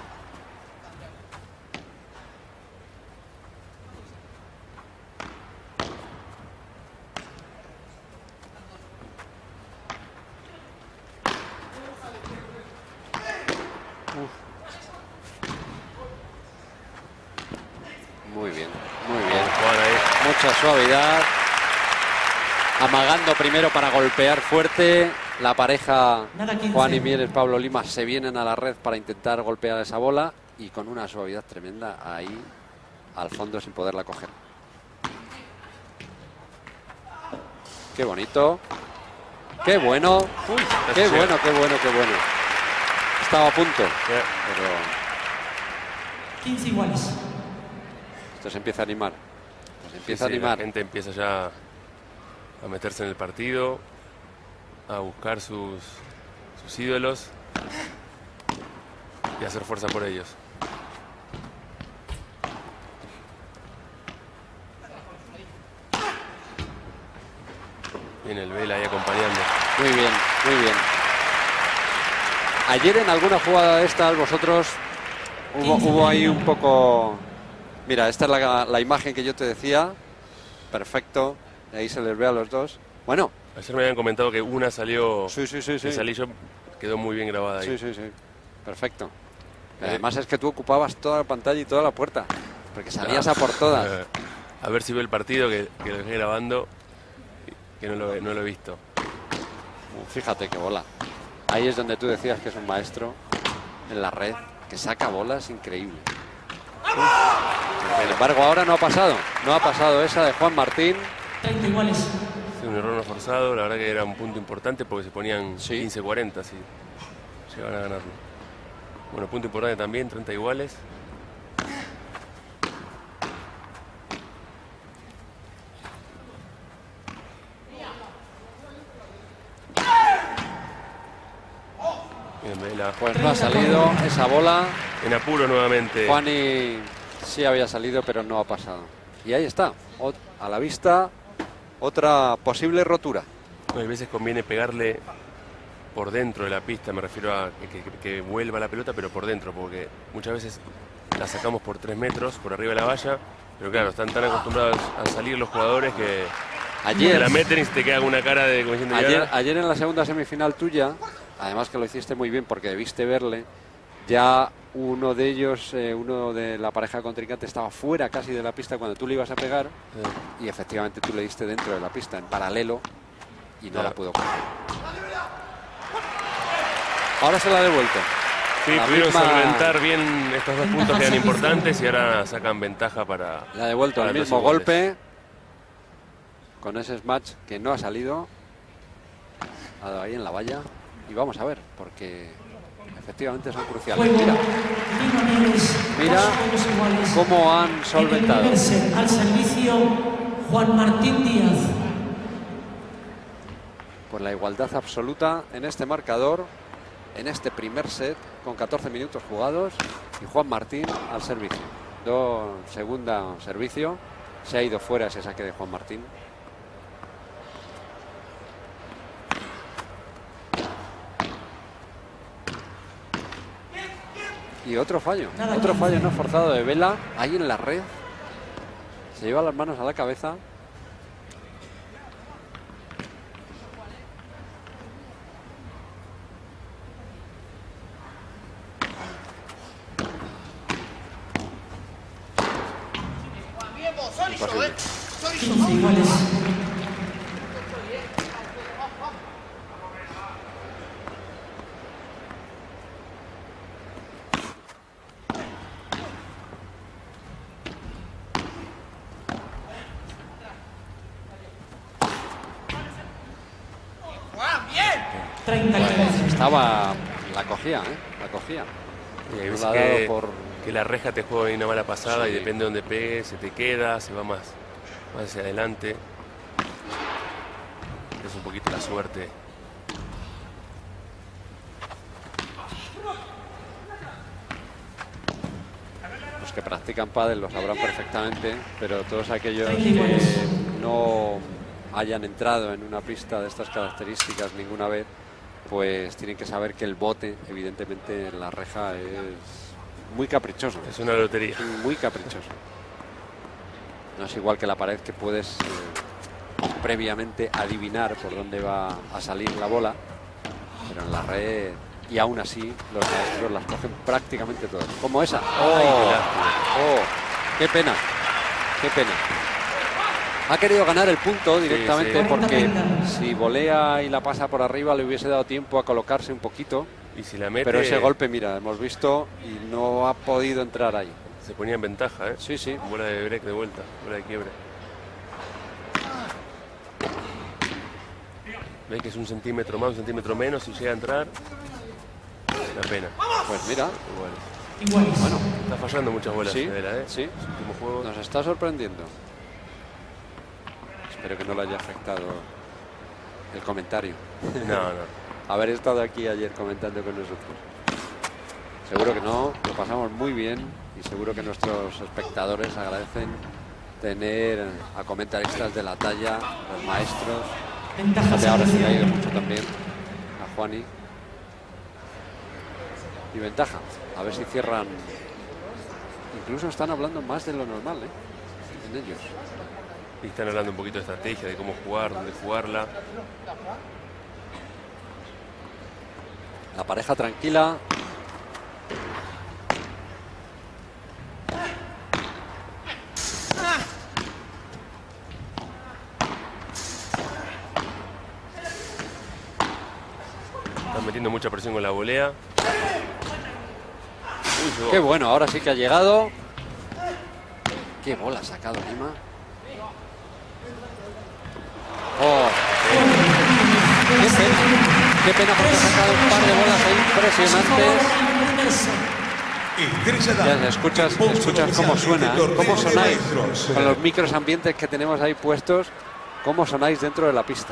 [SPEAKER 1] Muy bien, muy bien.
[SPEAKER 2] Juan ahí.
[SPEAKER 1] Mucha suavidad. Amagando primero para golpear fuerte. La pareja
[SPEAKER 8] Nada, quince.
[SPEAKER 1] Juan y Mieres, Pablo Lima se vienen a la red para intentar golpear esa bola. Y con una suavidad tremenda ahí al fondo sin poderla coger. Qué bonito. Qué bueno. Qué bueno, qué bueno, qué bueno. Estaba a punto.
[SPEAKER 2] Ya.
[SPEAKER 1] Pero
[SPEAKER 8] quince iguales.
[SPEAKER 1] esto se empieza a animar. Se empieza
[SPEAKER 2] Sí,
[SPEAKER 1] a
[SPEAKER 2] sí,
[SPEAKER 1] animar.
[SPEAKER 2] la gente empieza ya a meterse en el partido, a buscar sus, sus ídolos y a hacer fuerza por ellos. Viene el Vela ahí acompañando.
[SPEAKER 1] Muy bien, muy bien. Ayer en alguna jugada de estas vosotros hubo, hubo ahí un poco... Mira, esta es la, la imagen que yo te decía. Perfecto. Ahí se les ve a los dos. Bueno.
[SPEAKER 2] Ayer me habían comentado que una salió...
[SPEAKER 1] Sí, sí, sí.
[SPEAKER 2] que
[SPEAKER 1] sí.
[SPEAKER 2] salí yo, quedó muy bien grabada ahí.
[SPEAKER 1] Sí, sí, sí. Perfecto. Además es que tú ocupabas toda la pantalla y toda la puerta. Porque salías a por todas.
[SPEAKER 2] Eh, A ver si veo el partido que, que lo dejé grabando, que no lo, no lo he visto.
[SPEAKER 1] Fíjate qué bola. Ahí es donde tú decías que es un maestro en la red, que saca bolas increíble. Sin embargo, ahora no ha pasado. No ha pasado esa de Juan Martín.
[SPEAKER 8] treinta iguales.
[SPEAKER 2] Es un error no forzado, la verdad que era un punto importante porque se ponían
[SPEAKER 1] Sí.
[SPEAKER 2] quince cuarenta si llegan a ganarlo. Bueno, punto importante también, treinta iguales. Bien, Vela.
[SPEAKER 1] Pues no ha salido esa bola.
[SPEAKER 2] En apuro nuevamente.
[SPEAKER 1] Juani sí había salido, pero no ha pasado. Y ahí está, ot- a la vista, otra posible rotura.
[SPEAKER 2] No, hay veces conviene pegarle por dentro de la pista, me refiero a que, que- que vuelva la pelota, pero por dentro, porque muchas veces la sacamos por tres metros, por arriba de la valla, pero claro, están tan acostumbrados a salir los jugadores que
[SPEAKER 1] Ayer-
[SPEAKER 2] te la meten y se te queda una cara de como diciendo, "Y
[SPEAKER 1] Ayer,
[SPEAKER 2] ahora".
[SPEAKER 1] ayer en la segunda semifinal tuya, además que lo hiciste muy bien porque debiste verle, ya uno de ellos, eh, uno de la pareja contrincante estaba fuera casi de la pista cuando tú le ibas a pegar y efectivamente tú le diste dentro de la pista, en paralelo, y no
[SPEAKER 2] Ya.
[SPEAKER 1] la pudo coger. Ahora se la ha devuelto.
[SPEAKER 2] Sí,
[SPEAKER 1] La
[SPEAKER 2] pudieron
[SPEAKER 1] misma-
[SPEAKER 2] solventar bien estos dos puntos que eran importantes y ahora sacan ventaja para...
[SPEAKER 1] Le ha devuelto
[SPEAKER 2] para
[SPEAKER 1] el
[SPEAKER 2] los
[SPEAKER 1] mismo
[SPEAKER 2] iguales.
[SPEAKER 1] golpe con ese smash que no ha salido. Ha dado ahí en la valla. Y vamos a ver, porque efectivamente son cruciales.
[SPEAKER 8] Juego.
[SPEAKER 1] Mira
[SPEAKER 8] Lima Nieves.
[SPEAKER 1] Mira
[SPEAKER 8] dos juegos iguales.
[SPEAKER 1] cómo han
[SPEAKER 8] En el
[SPEAKER 1] solventado.
[SPEAKER 8] primer set, al servicio, Juan Martín Díaz.
[SPEAKER 1] Pues la igualdad absoluta en este marcador, en este primer set, con catorce minutos jugados, y Juan Martín al servicio. mandó segunda servicio. Se ha ido fuera ese saque de Juan Martín. Y otro fallo,
[SPEAKER 8] Nada,
[SPEAKER 1] otro
[SPEAKER 8] nada.
[SPEAKER 1] fallo no forzado de Vela, ahí en la red. Se lleva las manos a la cabeza. Imposible.
[SPEAKER 8] quince iguales. treinta quince.
[SPEAKER 1] Estaba, la cogía, ¿eh? La cogía.
[SPEAKER 2] Y hay
[SPEAKER 1] No
[SPEAKER 2] veces
[SPEAKER 1] la ha
[SPEAKER 2] que,
[SPEAKER 1] dado por...
[SPEAKER 2] que la reja te juega ahí una mala pasada
[SPEAKER 1] Sí.
[SPEAKER 2] y depende de dónde pegue, se te queda, se va más, más hacia adelante. Es un poquito la suerte.
[SPEAKER 1] Los que practican pádel lo sabrán perfectamente, pero todos aquellos
[SPEAKER 8] treinta
[SPEAKER 1] que
[SPEAKER 8] iguales.
[SPEAKER 1] no hayan entrado en una pista de estas características ninguna vez, pues tienen que saber que el bote, evidentemente, en la reja es muy caprichoso.
[SPEAKER 2] Es una lotería.
[SPEAKER 1] Muy caprichoso. No es igual que la pared, que puedes eh, previamente adivinar por dónde va a salir la bola, pero en la red, y aún así los maestros las cogen prácticamente todas, como esa. ¡Oh!
[SPEAKER 2] Ay, qué lástima.
[SPEAKER 1] ¡Oh! ¡Qué pena! ¡Qué pena! Ha querido ganar el punto directamente
[SPEAKER 2] sí.
[SPEAKER 1] porque si volea y la pasa por arriba le hubiese dado tiempo a colocarse un poquito,
[SPEAKER 2] Y si la mete,
[SPEAKER 1] pero ese golpe, mira, hemos visto y no ha podido entrar ahí.
[SPEAKER 2] se ponía en ventaja, ¿eh?
[SPEAKER 1] Sí, sí.
[SPEAKER 2] Bola de break de vuelta, bola de quiebre. Ve que es un centímetro más, un centímetro menos, si llega a entrar, una pena.
[SPEAKER 1] Pues mira,
[SPEAKER 2] Igual.
[SPEAKER 8] Iguales.
[SPEAKER 2] Bueno, está fallando muchas bolas,
[SPEAKER 1] sí,
[SPEAKER 2] Vela, ¿eh?
[SPEAKER 1] sí,
[SPEAKER 2] Los últimos juegos.
[SPEAKER 1] nos está sorprendiendo. Espero que no le haya afectado el comentario.
[SPEAKER 2] No, no.
[SPEAKER 1] Haber estado aquí ayer comentando con nosotros. Seguro que no, lo pasamos muy bien y seguro que nuestros espectadores agradecen tener a comentaristas de la talla, los maestros.
[SPEAKER 8] Ventaja
[SPEAKER 1] Fíjate, ahora se le ha ido
[SPEAKER 8] servicial.
[SPEAKER 1] mucho también a Juani. Y ventaja, a ver si cierran. Incluso están hablando más de lo normal, ¿eh? En ellos.
[SPEAKER 2] Y están hablando un poquito de estrategia, de cómo jugar, dónde jugarla.
[SPEAKER 1] La pareja tranquila.
[SPEAKER 2] Están metiendo mucha presión con la volea. Uy, llegó.
[SPEAKER 1] Qué bueno, ahora sí que ha llegado. Qué bola ha sacado Lima. Oh, qué pena. Qué pena porque ha sacado un par de bolas ahí impresionantes.
[SPEAKER 4] Estrella
[SPEAKER 1] Ya
[SPEAKER 4] Damm,
[SPEAKER 1] escuchas,
[SPEAKER 4] sponsor
[SPEAKER 1] escuchas cómo
[SPEAKER 4] oficial de
[SPEAKER 1] suena,
[SPEAKER 4] este
[SPEAKER 1] ¿eh?
[SPEAKER 4] torneo
[SPEAKER 1] Cómo
[SPEAKER 4] de
[SPEAKER 1] sonáis
[SPEAKER 4] maestros.
[SPEAKER 1] con los micros ambientes que tenemos ahí puestos. Cómo sonáis dentro de la pista.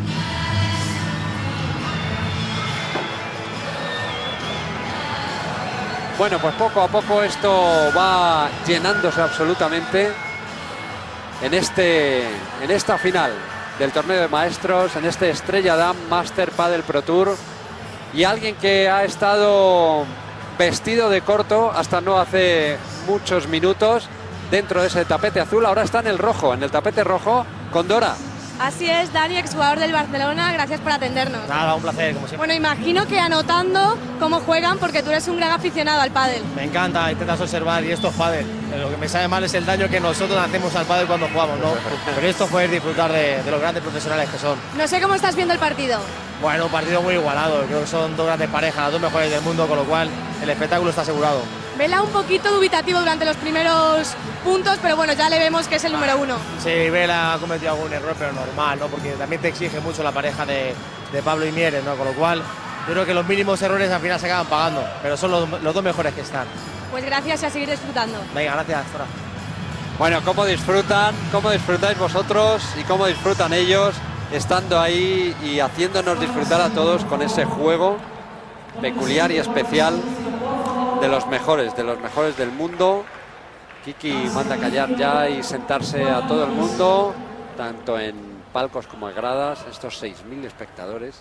[SPEAKER 1] Bueno, pues poco a poco esto va llenándose absolutamente en, este, en esta final del torneo de maestros, en este Estrella Damm Master Padel Pro Tour. Y alguien que ha estado vestido de corto hasta no hace muchos minutos dentro de ese tapete azul, ahora está en el rojo, en el tapete rojo con Dora.
[SPEAKER 3] Así es, Dani, exjugador del Barcelona, gracias por atendernos.
[SPEAKER 5] Nada, un placer, como siempre.
[SPEAKER 3] Bueno, imagino que anotando cómo juegan, porque tú eres un gran aficionado al pádel.
[SPEAKER 5] Me encanta, intentas observar y esto es pádel. Lo que me sabe mal es el daño que nosotros hacemos al pádel cuando jugamos, ¿no? Pero esto fue disfrutar de, de los grandes profesionales que son.
[SPEAKER 3] No sé cómo estás viendo el partido.
[SPEAKER 5] Bueno, un partido muy igualado, creo que son dos grandes parejas, las dos mejores del mundo, con lo cual el espectáculo está asegurado.
[SPEAKER 3] Vela un poquito dubitativo durante los primeros puntos, pero bueno, ya le vemos que es el número uno.
[SPEAKER 5] Sí, Vela ha cometido algún error, pero normal, ¿no? Porque también te exige mucho la pareja de, de Pablo y Mieres, ¿no? Con lo cual, yo creo que los mínimos errores al final se acaban pagando, pero son los, los dos mejores que están.
[SPEAKER 3] Pues gracias y a seguir disfrutando.
[SPEAKER 5] Venga, gracias, Zora.
[SPEAKER 1] Bueno, cómo disfrutan, cómo disfrutáis vosotros y cómo disfrutan ellos estando ahí y haciéndonos disfrutar a todos con ese juego peculiar y especial de los mejores, de los mejores del mundo, Kiki manda callar ya y sentarse a todo el mundo, tanto en palcos como en gradas, estos seis mil espectadores.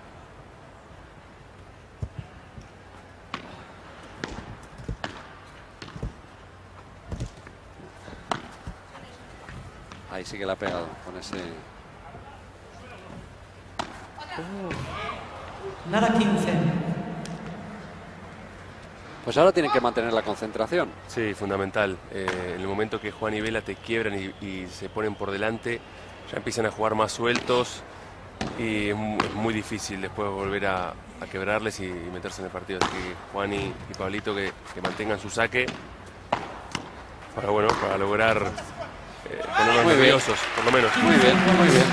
[SPEAKER 1] Ahí sí que la ha pegado con ese...
[SPEAKER 8] Nada quince.
[SPEAKER 1] Pues ahora tienen que mantener la concentración.
[SPEAKER 2] Sí, fundamental. Eh, en el momento que Juan y Vela te quiebran y, y se ponen por delante, ya empiezan a jugar más sueltos y es muy, es muy difícil después volver a, a quebrarles y, y meterse en el partido. Así que Juan y, y Pablito que, que mantengan su saque para, bueno, para lograr eh, ponernos nerviosos, por lo menos.
[SPEAKER 1] Muy bien, muy bien.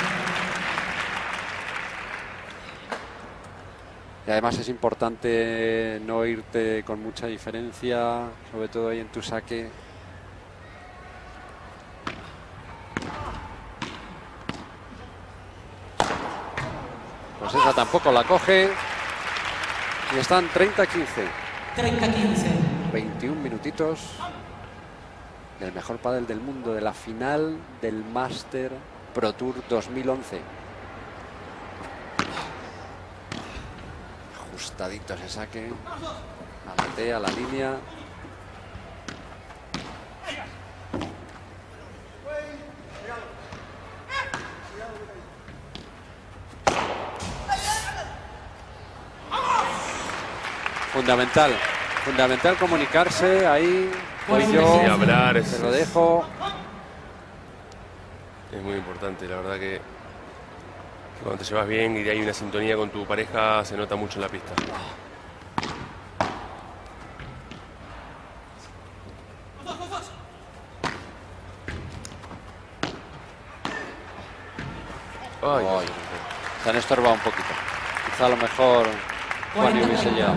[SPEAKER 1] Y además es importante no irte con mucha diferencia, sobre todo ahí en tu saque. Pues esa tampoco la coge. Y están treinta a quince.
[SPEAKER 8] treinta a quince.
[SPEAKER 1] veintiún minutitos del mejor pádel del mundo, de la final del Master Pro Tour dos mil once. Ajustadito ese saque. Alatea la línea. Fundamental, fundamental comunicarse ahí. Pues yo
[SPEAKER 2] Sí, hablar es,
[SPEAKER 1] te lo dejo.
[SPEAKER 2] es muy importante, la verdad que, que cuando te llevas bien y hay una sintonía con tu pareja se nota mucho en la pista. Ay,
[SPEAKER 1] Ay, se han estorbado un poquito. Quizá a lo mejor Juan y hubiese llegado.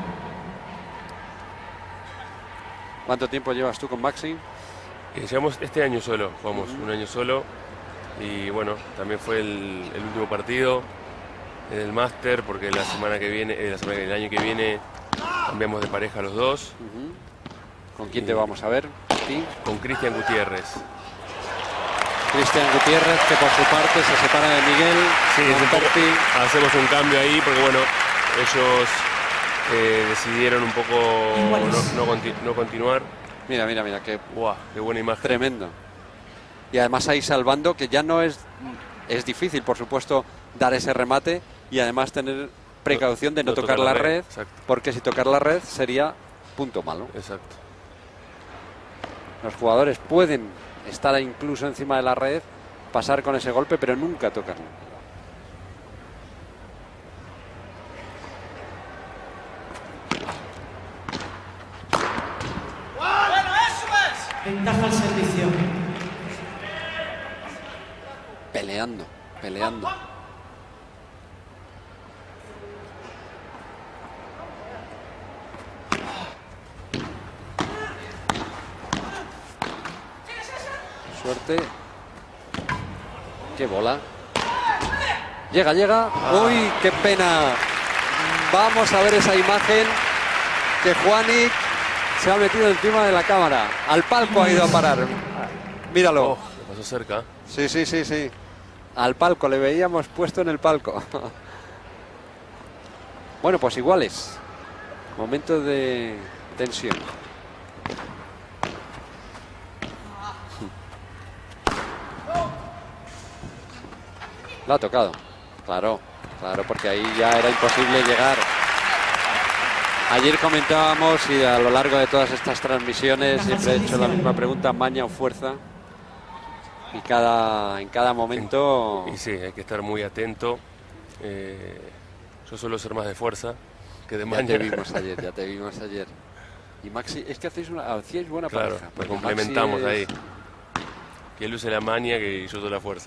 [SPEAKER 1] ¿Cuánto tiempo llevas tú con Maxi?
[SPEAKER 2] Eh, Llegamos este año solo, jugamos un año solo y bueno, también fue el, el último partido en el Máster porque la semana que viene, eh, la semana que- el año que viene cambiamos de pareja los dos.
[SPEAKER 1] Uh-huh. ¿Con quién te vamos a ver? ¿Sí?
[SPEAKER 2] Con Cristian Gutiérrez.
[SPEAKER 1] Cristian Gutiérrez, que por su parte se separa de Miguel.
[SPEAKER 2] Sí, es un poco-
[SPEAKER 1] Montotti.
[SPEAKER 2] hacemos un cambio ahí porque bueno, ellos eh, decidieron un poco no, no conti- no continuar.
[SPEAKER 1] Mira, mira, mira, qué
[SPEAKER 2] Guau, qué buena imagen.
[SPEAKER 1] tremendo. Y además ahí salvando, que ya no es, es difícil, por supuesto, dar ese remate y además tener precaución de no,
[SPEAKER 2] No
[SPEAKER 1] tocar, la red,
[SPEAKER 2] exacto.
[SPEAKER 1] porque si tocar la red sería punto malo.
[SPEAKER 2] Exacto.
[SPEAKER 1] Los jugadores pueden estar incluso encima de la red, pasar con ese golpe, pero nunca tocarlo.
[SPEAKER 8] Ventaja al servicio.
[SPEAKER 1] Peleando, peleando. Suerte. Qué bola. Llega, llega. Uy, qué pena. Vamos a ver esa imagen que Juanic se ha metido encima de la cámara. Al palco ha ido a parar. Míralo.
[SPEAKER 2] Oh, me pasó cerca.
[SPEAKER 1] Sí, sí, sí, sí. Al palco, le veíamos puesto en el palco. Bueno, pues iguales. Momento de tensión. Lo ha tocado. Claro, claro, porque ahí ya era imposible llegar. Ayer comentábamos y a lo largo de todas estas transmisiones siempre he hecho la misma pregunta, maña o fuerza. Y cada, en cada momento...
[SPEAKER 2] Y sí, hay que estar muy atento. Eh, yo suelo ser más de fuerza que de
[SPEAKER 1] Ya
[SPEAKER 2] maña.
[SPEAKER 1] te vimos ayer, ya te vimos ayer. Y Maxi, es que hacéis una, hacíais buena
[SPEAKER 2] Claro,
[SPEAKER 1] pareja.
[SPEAKER 2] nos
[SPEAKER 1] porque
[SPEAKER 2] complementamos
[SPEAKER 1] Maxi
[SPEAKER 2] ahí.
[SPEAKER 1] es-
[SPEAKER 2] Que él use la maña que yo uso la fuerza.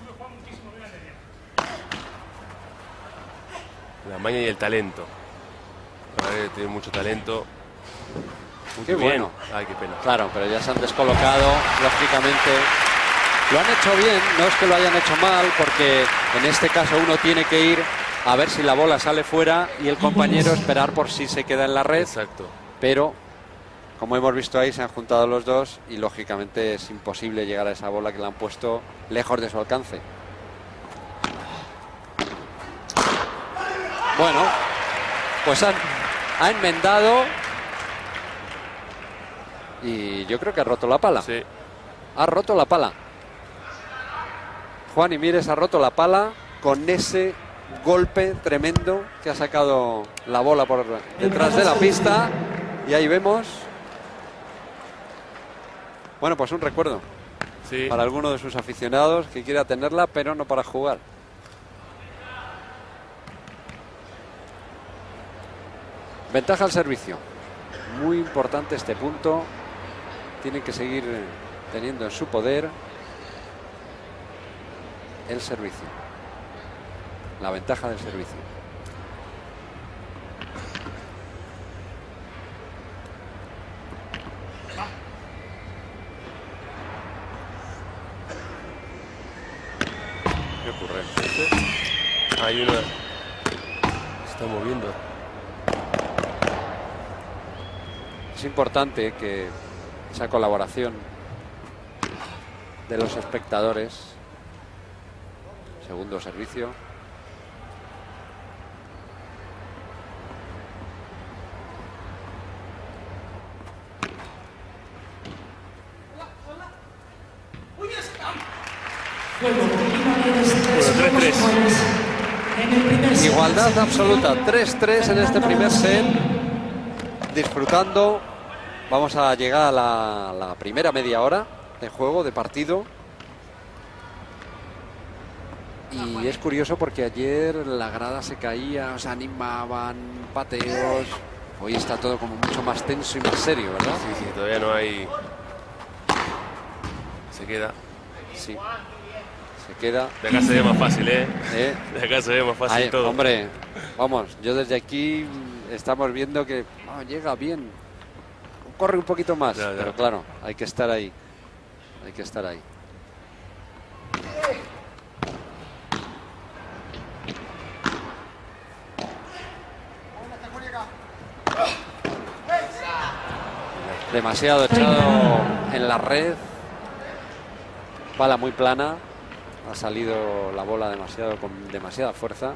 [SPEAKER 2] La maña y el talento. La verdad que tiene mucho talento. Muy
[SPEAKER 1] Qué
[SPEAKER 2] bien.
[SPEAKER 1] bueno.
[SPEAKER 2] Ay, qué pena.
[SPEAKER 1] Claro, pero ya se han descolocado, lógicamente. Lo han hecho bien, no es que lo hayan hecho mal, porque en este caso uno tiene que ir a ver si la bola sale fuera y el compañero esperar por si se queda en la red.
[SPEAKER 2] Exacto.
[SPEAKER 1] Pero Como hemos visto ahí, se han juntado los dos y lógicamente es imposible llegar a esa bola que le han puesto lejos de su alcance. Bueno, pues han, ha enmendado y yo creo que ha roto la pala.
[SPEAKER 2] Sí.
[SPEAKER 1] Ha roto la pala. Juan Mieres ha roto la pala con ese golpe tremendo que ha sacado la bola por detrás de la pista. Y ahí vemos, bueno, pues un recuerdo
[SPEAKER 2] Sí.
[SPEAKER 1] para alguno de sus aficionados que quiera tenerla, pero no para jugar. Ventaja al servicio. Muy importante este punto. Tienen que seguir teniendo en su poder el servicio. La ventaja del servicio.
[SPEAKER 2] ¿Qué ocurre? Hay una... Se está moviendo.
[SPEAKER 1] Es importante que esa colaboración de los espectadores. Segundo servicio. Igualdad absoluta, tres tres en este primer set. Disfrutando. Vamos a llegar a la, la primera media hora de juego, de partido. Y es curioso porque ayer la grada se caía, se animaban, pateos. Hoy está todo como mucho más tenso y más serio, ¿verdad?
[SPEAKER 2] Sí, sí, todavía no hay... Se queda.
[SPEAKER 1] Sí. Se queda.
[SPEAKER 2] De acá se ve más fácil, ¿eh?
[SPEAKER 1] ¿Eh?
[SPEAKER 2] De acá se ve más fácil
[SPEAKER 1] Ay,
[SPEAKER 2] todo.
[SPEAKER 1] Hombre, vamos, yo desde aquí estamos viendo que oh, llega bien. Corre un poquito más,
[SPEAKER 2] Ya, ya.
[SPEAKER 1] pero claro, hay que estar ahí. Hay que estar ahí. Demasiado echado en la red. Bala muy plana. Ha salido la bola demasiado con demasiada fuerza.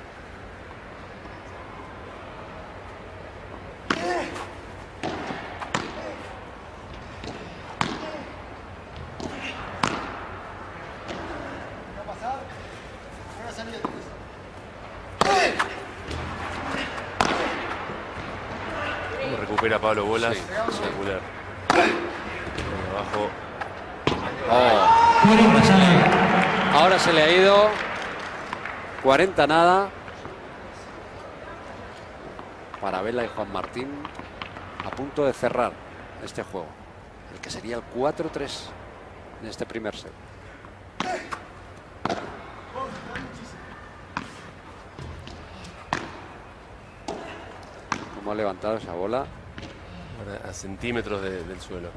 [SPEAKER 2] ¿Cómo recupera Pablo Bolas?
[SPEAKER 1] Sí,
[SPEAKER 2] Espectacular. Abajo.
[SPEAKER 1] Oh. Ahora, se le, ahora se le ha ido. cuarenta nada. Para Vela y Juan Martín. A punto de cerrar este juego. El que sería el cuatro tres en este primer set. Cómo ha levantado esa bola.
[SPEAKER 2] Ahora a centímetros de- del suelo.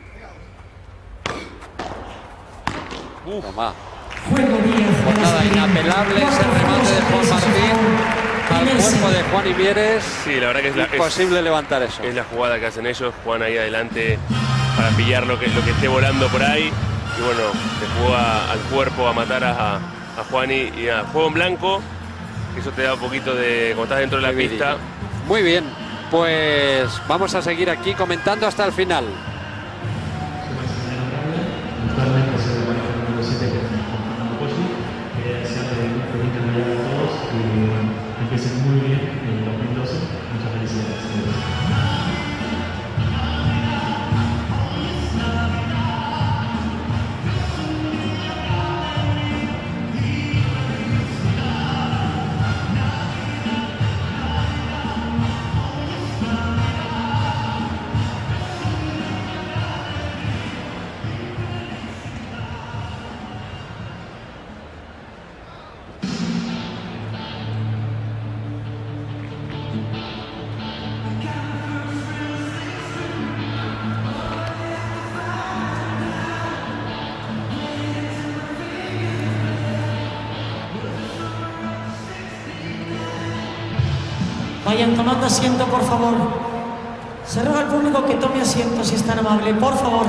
[SPEAKER 2] Uf.
[SPEAKER 1] Toma.
[SPEAKER 8] Juego diez.
[SPEAKER 1] Jornada inapelable ese remate de Juan Martín al cuerpo de Juan Ibieres.
[SPEAKER 2] Sí, la verdad que es la, es,
[SPEAKER 1] Imposible levantar eso.
[SPEAKER 2] es la jugada que hacen ellos. Juan ahí adelante para pillar lo que, lo que esté volando por ahí. Y bueno, se juega al cuerpo a matar a, a Juan y, y a juego en blanco. Eso te da un poquito de... Cuando estás dentro de la
[SPEAKER 1] Qué
[SPEAKER 2] pista.
[SPEAKER 1] vidilla. Muy bien, pues vamos a seguir aquí comentando hasta el final.
[SPEAKER 9] Actualmente soy el número siete con Fernando Poggi. Quería desearle un feliz Navidad a todos y bueno, empiecen muy bien en el dos mil doce. Muchas felicidades.
[SPEAKER 8] Vayan tomando asiento, por favor. Se ruega al público que tome asiento si es tan amable, por favor.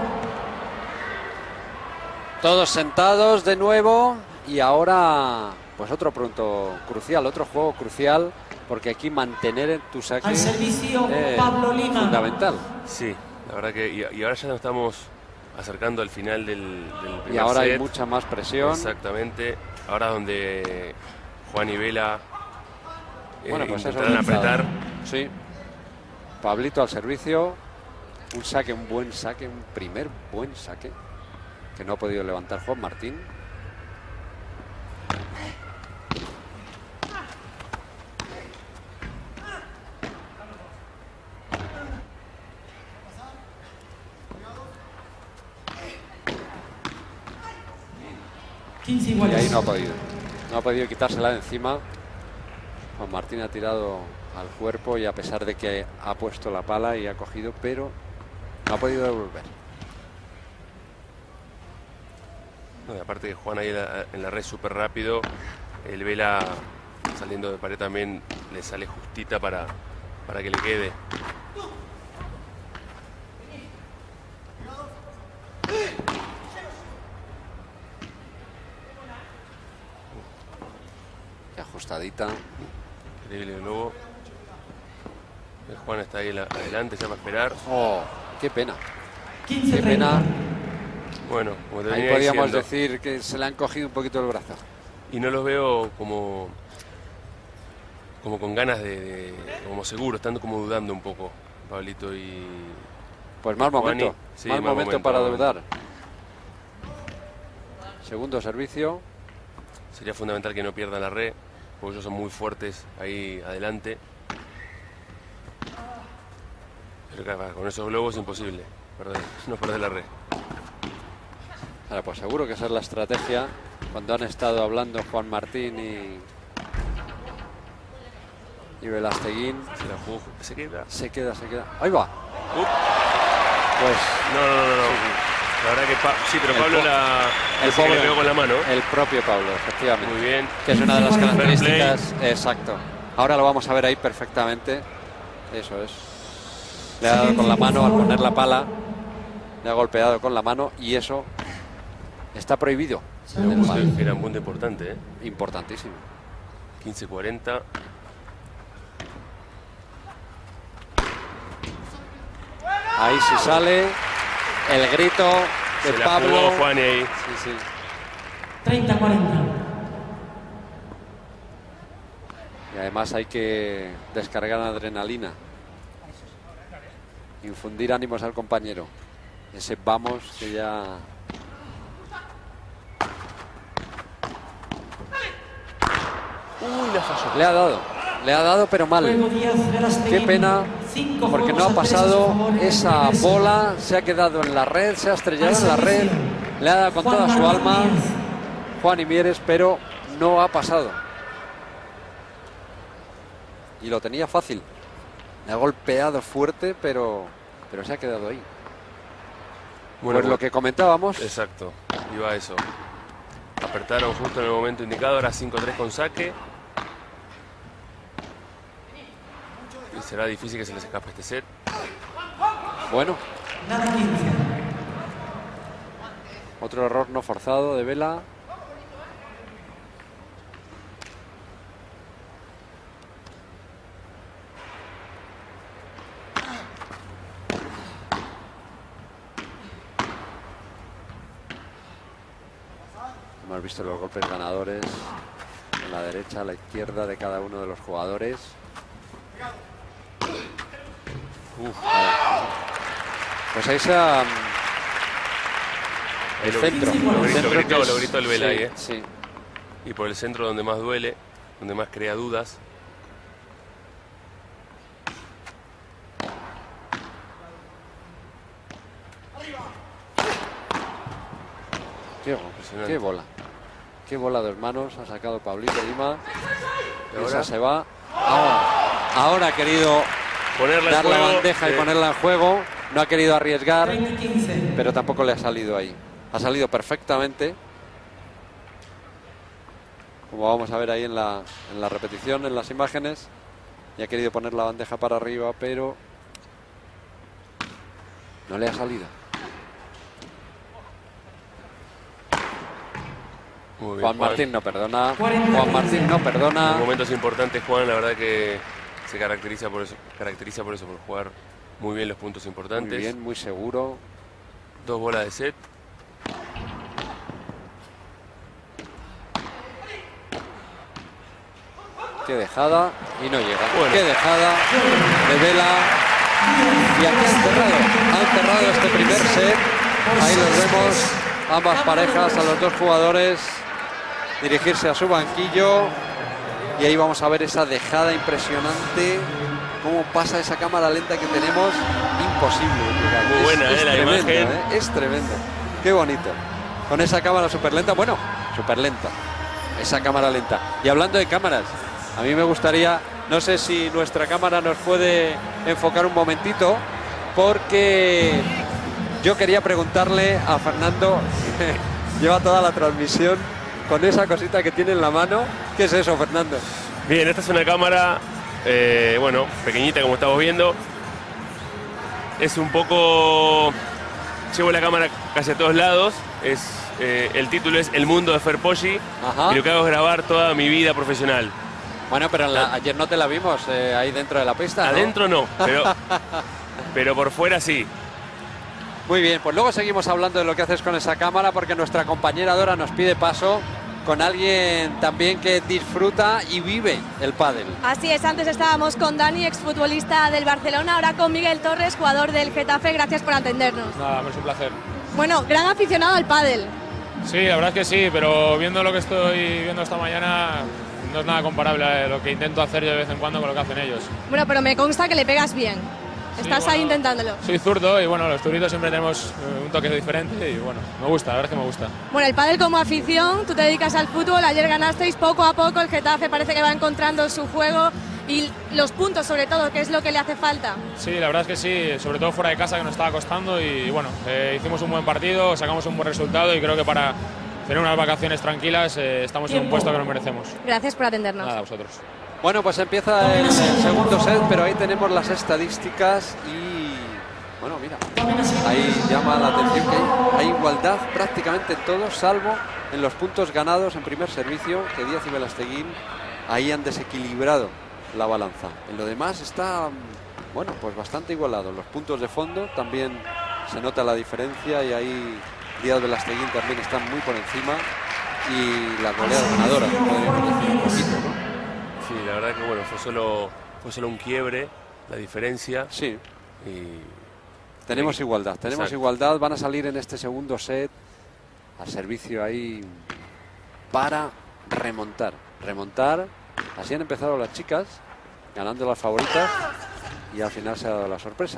[SPEAKER 1] Todos sentados de nuevo y ahora pues otro punto crucial, otro juego crucial, porque aquí mantener tu saque
[SPEAKER 8] Al servicio,
[SPEAKER 1] es
[SPEAKER 8] Pablo Lima.
[SPEAKER 2] fundamental. Sí, la verdad que y, y ahora ya nos estamos acercando al final del, del primer
[SPEAKER 1] y ahora
[SPEAKER 2] set.
[SPEAKER 1] hay mucha más presión.
[SPEAKER 2] Exactamente. Ahora donde Juan y Vela eh,
[SPEAKER 1] Bueno, pues eso
[SPEAKER 2] intentarán apretar.
[SPEAKER 1] Sí. Pablito al servicio. Un saque, un buen saque, un primer buen saque que no ha podido levantar Juan Martín.
[SPEAKER 8] quince
[SPEAKER 1] Y
[SPEAKER 8] iguales.
[SPEAKER 1] ahí no ha podido. No ha podido quitársela de encima. Juan Martín ha tirado al cuerpo y a pesar de que ha puesto la pala y ha cogido, pero no ha podido devolver.
[SPEAKER 2] No, y aparte que Juan ahí en la, en la red súper rápido, el Vela saliendo de pared también le sale justita para, para que le quede.
[SPEAKER 1] Qué ajustadita.
[SPEAKER 2] Increíble de nuevo. El Juan está ahí la- adelante, ya va a esperar.
[SPEAKER 1] Oh, qué pena.
[SPEAKER 8] quince
[SPEAKER 1] Qué pena.
[SPEAKER 2] Bueno, como te
[SPEAKER 1] Ahí
[SPEAKER 2] venía
[SPEAKER 1] podríamos
[SPEAKER 2] diciendo,
[SPEAKER 1] decir que se le han cogido un poquito el brazo.
[SPEAKER 2] y no los veo como como con ganas de, de- como seguro, estando como dudando un poco Pablito y
[SPEAKER 1] Pues mal momento.
[SPEAKER 2] Juani. Sí,
[SPEAKER 1] mal,
[SPEAKER 2] mal
[SPEAKER 1] momento,
[SPEAKER 2] momento,
[SPEAKER 1] para
[SPEAKER 2] mal
[SPEAKER 1] dudar. Segundo servicio.
[SPEAKER 2] sería fundamental que no pierdan la red, porque ellos son muy fuertes ahí adelante. Pero claro, con esos globos es imposible perder, no perder la red.
[SPEAKER 1] Ahora, pues seguro que esa es la estrategia cuando han estado hablando Juan Martín y, y Velasteguín.
[SPEAKER 2] Se la jugó, se queda.
[SPEAKER 1] Se queda, se queda. Ahí va.
[SPEAKER 2] Up.
[SPEAKER 1] Pues
[SPEAKER 2] No, no, no, no. La verdad que Pa- sí, pero
[SPEAKER 1] El
[SPEAKER 2] Pablo
[SPEAKER 1] po-
[SPEAKER 2] la
[SPEAKER 1] el
[SPEAKER 2] ese que le
[SPEAKER 1] pobre-
[SPEAKER 2] pegó con la mano.
[SPEAKER 1] el propio Pablo, efectivamente.
[SPEAKER 2] Muy bien.
[SPEAKER 1] Que es una de las
[SPEAKER 8] Fair
[SPEAKER 1] características. Exacto. Ahora lo vamos a ver ahí perfectamente. Eso es. Le ha dado con la mano al poner la pala. Le ha golpeado con la mano y eso está prohibido. en el palo.
[SPEAKER 2] Era un punto importante, ¿eh?
[SPEAKER 1] Importantísimo.
[SPEAKER 2] quince cuarenta.
[SPEAKER 1] Ahí sí sale el grito de
[SPEAKER 2] Se la
[SPEAKER 1] Pablo.
[SPEAKER 2] jugó Juan ahí.
[SPEAKER 1] Sí, sí.
[SPEAKER 8] treinta cuarenta.
[SPEAKER 1] Y además hay que descargar adrenalina. Infundir ánimos al compañero. Ese vamos que ya...
[SPEAKER 2] Uy, la falló.
[SPEAKER 1] Le ha dado. Le ha dado pero mal.
[SPEAKER 8] Juego Díaz, Velasteguín.
[SPEAKER 1] Qué pena.
[SPEAKER 8] Cinco
[SPEAKER 1] Porque no
[SPEAKER 8] juegos
[SPEAKER 1] ha
[SPEAKER 8] a tres a su
[SPEAKER 1] pasado
[SPEAKER 8] favor en el
[SPEAKER 1] esa
[SPEAKER 8] primer set.
[SPEAKER 1] bola. Se ha quedado en la red. Se ha estrellado en la red. Le ha dado con
[SPEAKER 8] Juan
[SPEAKER 1] toda su
[SPEAKER 8] Martín
[SPEAKER 1] alma
[SPEAKER 8] Díaz.
[SPEAKER 1] Juan y Mieres, pero no ha pasado. Y lo tenía fácil. Le ha golpeado fuerte, pero, pero se ha quedado ahí.
[SPEAKER 2] Bueno,
[SPEAKER 1] Pues lo que comentábamos.
[SPEAKER 2] Exacto, iba a eso. Apretaron justo en el momento indicado, ahora cinco tres con saque. Y será difícil que se les escape este set.
[SPEAKER 1] Bueno,
[SPEAKER 8] Nada quince.
[SPEAKER 1] otro error no forzado de Vela. Hemos visto los golpes ganadores en la derecha, a la izquierda de cada uno de los jugadores. Uf, vale. Pues ahí se ha... El
[SPEAKER 2] Lo-
[SPEAKER 1] centro.
[SPEAKER 2] Lo
[SPEAKER 1] el
[SPEAKER 2] gritó,
[SPEAKER 1] centro
[SPEAKER 2] gritó,
[SPEAKER 1] que es-
[SPEAKER 2] lo gritó el Vela
[SPEAKER 1] sí,
[SPEAKER 2] ahí, ¿eh?
[SPEAKER 1] sí.
[SPEAKER 2] Y por el centro donde más duele, donde más crea dudas.
[SPEAKER 1] Qué,
[SPEAKER 2] Impresionante.
[SPEAKER 1] qué bola. Qué bola de hermanos ha sacado Pablito Lima.
[SPEAKER 2] Y ahora-
[SPEAKER 1] Esa se va. Ahora, ahora ha querido
[SPEAKER 2] Ponerla en
[SPEAKER 1] dar la
[SPEAKER 2] juego,
[SPEAKER 1] bandeja y
[SPEAKER 2] eh,
[SPEAKER 1] ponerla en juego. No ha querido arriesgar,
[SPEAKER 8] treinta quince.
[SPEAKER 1] pero tampoco le ha salido ahí. Ha salido perfectamente. Como vamos a ver ahí en la, en la repetición, en las imágenes. Y ha querido poner la bandeja para arriba, pero No le ha salido.
[SPEAKER 2] Muy bien,
[SPEAKER 1] Juan Martín no perdona. Juan Martín no perdona.
[SPEAKER 2] En momentos importantes, Juan, la verdad que se caracteriza por eso, caracteriza por eso, por jugar muy bien los puntos importantes.
[SPEAKER 1] Muy bien, muy seguro.
[SPEAKER 2] Dos bolas de set.
[SPEAKER 1] Qué dejada y no llega.
[SPEAKER 2] Bueno.
[SPEAKER 1] Qué dejada de Vela. Y aquí han cerrado. Han cerrado este primer set. Ahí los vemos. Ambas parejas, a los dos jugadores dirigirse a su banquillo. Y ahí vamos a ver esa dejada impresionante. Cómo pasa esa cámara lenta que tenemos. Imposible.
[SPEAKER 2] Muy
[SPEAKER 1] es,
[SPEAKER 2] buena,
[SPEAKER 1] es
[SPEAKER 2] eh, la
[SPEAKER 1] tremendo,
[SPEAKER 2] imagen.
[SPEAKER 1] Eh, es tremendo. Qué bonito. Con esa cámara súper lenta. Bueno, súper lenta. Esa cámara lenta. Y hablando de cámaras, a mí me gustaría, no sé si nuestra cámara nos puede enfocar un momentito, porque yo quería preguntarle a Fernando, lleva toda la transmisión con esa cosita que tiene en la mano. ¿Qué es eso, Fernando?
[SPEAKER 2] Bien, esta es una cámara, eh, bueno, pequeñita como estamos viendo. Es un poco... Llevo la cámara casi a todos lados. Es, eh, el título es El mundo de Fer Poggi. Y lo que hago es grabar toda mi vida profesional.
[SPEAKER 1] Bueno, pero en la, ayer no te la vimos eh, ahí dentro de la pista, ¿no?
[SPEAKER 2] Adentro no, pero, pero por fuera sí.
[SPEAKER 1] Muy bien, pues luego seguimos hablando de lo que haces con esa cámara, porque nuestra compañera Dora nos pide paso con alguien también que disfruta y vive el pádel.
[SPEAKER 3] Así es, antes estábamos con Dani, exfutbolista del Barcelona, ahora con Miguel Torres, jugador del Getafe. Gracias por atendernos.
[SPEAKER 10] Nada, es un placer.
[SPEAKER 3] Bueno, gran aficionado al pádel.
[SPEAKER 10] Sí, la verdad es que sí, pero viendo lo que estoy viendo esta mañana, no es nada comparable a lo que intento hacer yo de vez en cuando con lo que hacen ellos.
[SPEAKER 3] Bueno, pero me consta que le pegas bien. Estás
[SPEAKER 10] sí, bueno,
[SPEAKER 3] ahí intentándolo.
[SPEAKER 10] Soy zurdo y bueno, los zurditos siempre tenemos eh, un toque diferente y bueno, me gusta, la verdad es que me gusta.
[SPEAKER 3] Bueno, el pádel como afición, tú te dedicas al fútbol, ayer ganasteis poco a poco, el Getafe parece que va encontrando su juego y los puntos sobre todo, que es lo que le hace falta.
[SPEAKER 10] Sí, la verdad es que sí, sobre todo fuera de casa que nos estaba costando y bueno, eh, hicimos un buen partido, sacamos un buen resultado y creo que para tener unas vacaciones tranquilas eh, estamos en un puesto que nos merecemos.
[SPEAKER 3] Gracias por atendernos.
[SPEAKER 10] Nada, a vosotros.
[SPEAKER 1] Bueno, pues empieza el, el segundo set, pero ahí tenemos las estadísticas y... Bueno, mira, ahí llama la atención que hay, hay igualdad prácticamente en todos, salvo en los puntos ganados en primer servicio, que Díaz y Velasteguín ahí han desequilibrado la balanza. En lo demás está, bueno, pues bastante igualado. Los puntos de fondo también se nota la diferencia y ahí Díaz Velasteguín también están muy por encima y la goleada ganadora, podríamos decir un poquito, ¿no?
[SPEAKER 2] Sí, la verdad que bueno, fue solo, fue solo un quiebre, la diferencia.
[SPEAKER 1] Sí.
[SPEAKER 2] Y...
[SPEAKER 1] Tenemos igualdad, tenemos
[SPEAKER 2] Exacto.
[SPEAKER 1] igualdad. Van a salir en este segundo set al servicio ahí para remontar. Remontar. Así han empezado las chicas, ganando las favoritas y al final se ha dado la sorpresa.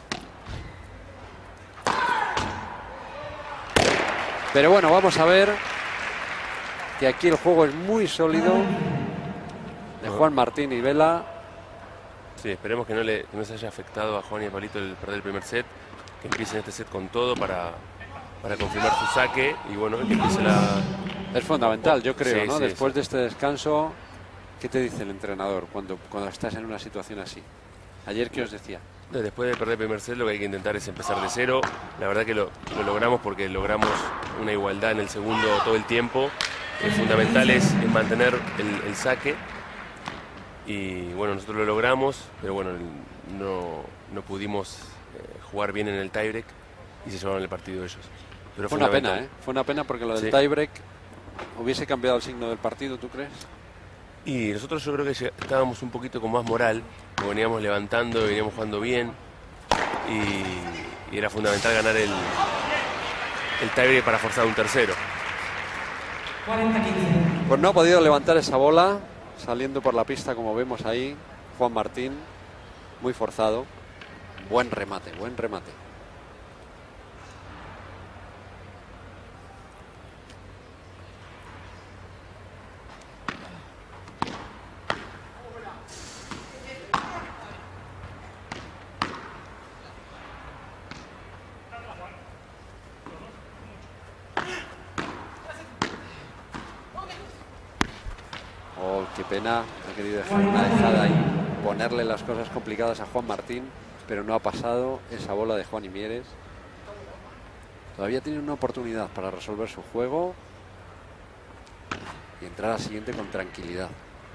[SPEAKER 1] Pero bueno, vamos a ver que aquí el juego es muy sólido de Juan Martín y Vela.
[SPEAKER 2] Sí, esperemos que no, le, que no se haya afectado a Juan y a Palito el perder el primer set, que empiecen este set con todo para, para confirmar su saque y bueno, que empiece la...
[SPEAKER 1] Es fundamental, yo creo,
[SPEAKER 2] Sí,
[SPEAKER 1] ¿no?
[SPEAKER 2] sí,
[SPEAKER 1] Después
[SPEAKER 2] sí.
[SPEAKER 1] de este descanso, ¿qué te dice el entrenador cuando, cuando estás en una situación así? Ayer, ¿qué os decía?
[SPEAKER 2] Después de perder el primer set, lo que hay que intentar es empezar de cero. La verdad que lo, lo logramos porque logramos una igualdad en el segundo todo el tiempo. Lo fundamental es, es mantener el, el saque. Y bueno, nosotros lo logramos, pero bueno, no, no pudimos eh, jugar bien en el tiebreak y se llevaron el partido ellos. Pero
[SPEAKER 1] Fue una pena,
[SPEAKER 2] fundamental.
[SPEAKER 1] ¿eh? Fue una pena porque lo del
[SPEAKER 2] Sí.
[SPEAKER 1] tiebreak hubiese cambiado el signo del partido, ¿tú crees?
[SPEAKER 2] Y nosotros yo creo que lleg- estábamos un poquito con más moral, porque veníamos levantando, veníamos jugando bien y, y era fundamental ganar el, el tiebreak para forzar un tercero.
[SPEAKER 1] Pues no ha podido levantar esa bola, saliendo por la pista como vemos ahí, Juan Martín, muy forzado. Buen remate, buen remate. Oh, qué pena, ha querido dejar una dejada ahí, ponerle las cosas complicadas a Juan Martín. pero no ha pasado esa bola de Juan Mieres. Todavía tiene una oportunidad para resolver su juego y entrar al siguiente con tranquilidad.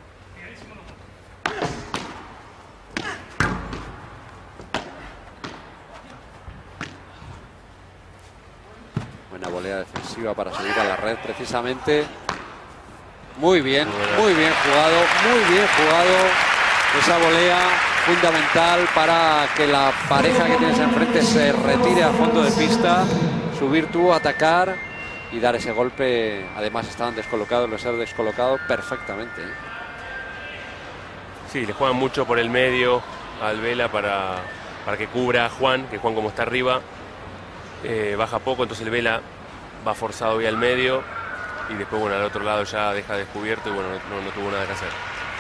[SPEAKER 1] Buena volea defensiva para subir a la red precisamente. Muy bien, muy bien jugado, muy bien jugado. Esa volea fundamental para que la pareja que tienes enfrente se retire a fondo de pista, subir tú, atacar y dar ese golpe. Además estaban descolocados, los has descolocado perfectamente, ¿eh?
[SPEAKER 2] Sí, le juegan mucho por el medio al Vela para, para que cubra a Juan, que Juan como está arriba, eh, baja poco, entonces el Vela va forzado hoy al medio y después bueno al otro lado ya deja descubierto y bueno, no, no tuvo nada que hacer.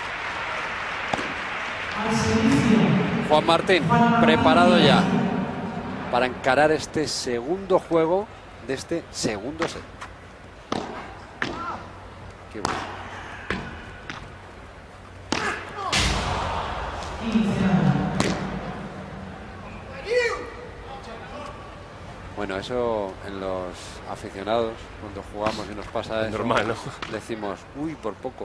[SPEAKER 1] Juan Martín, preparado ya para encarar este segundo juego de este segundo set. Qué bueno. Bueno, eso en los aficionados, cuando jugamos y nos pasa eso,
[SPEAKER 2] normal, ¿no?
[SPEAKER 1] Decimos, uy, por poco.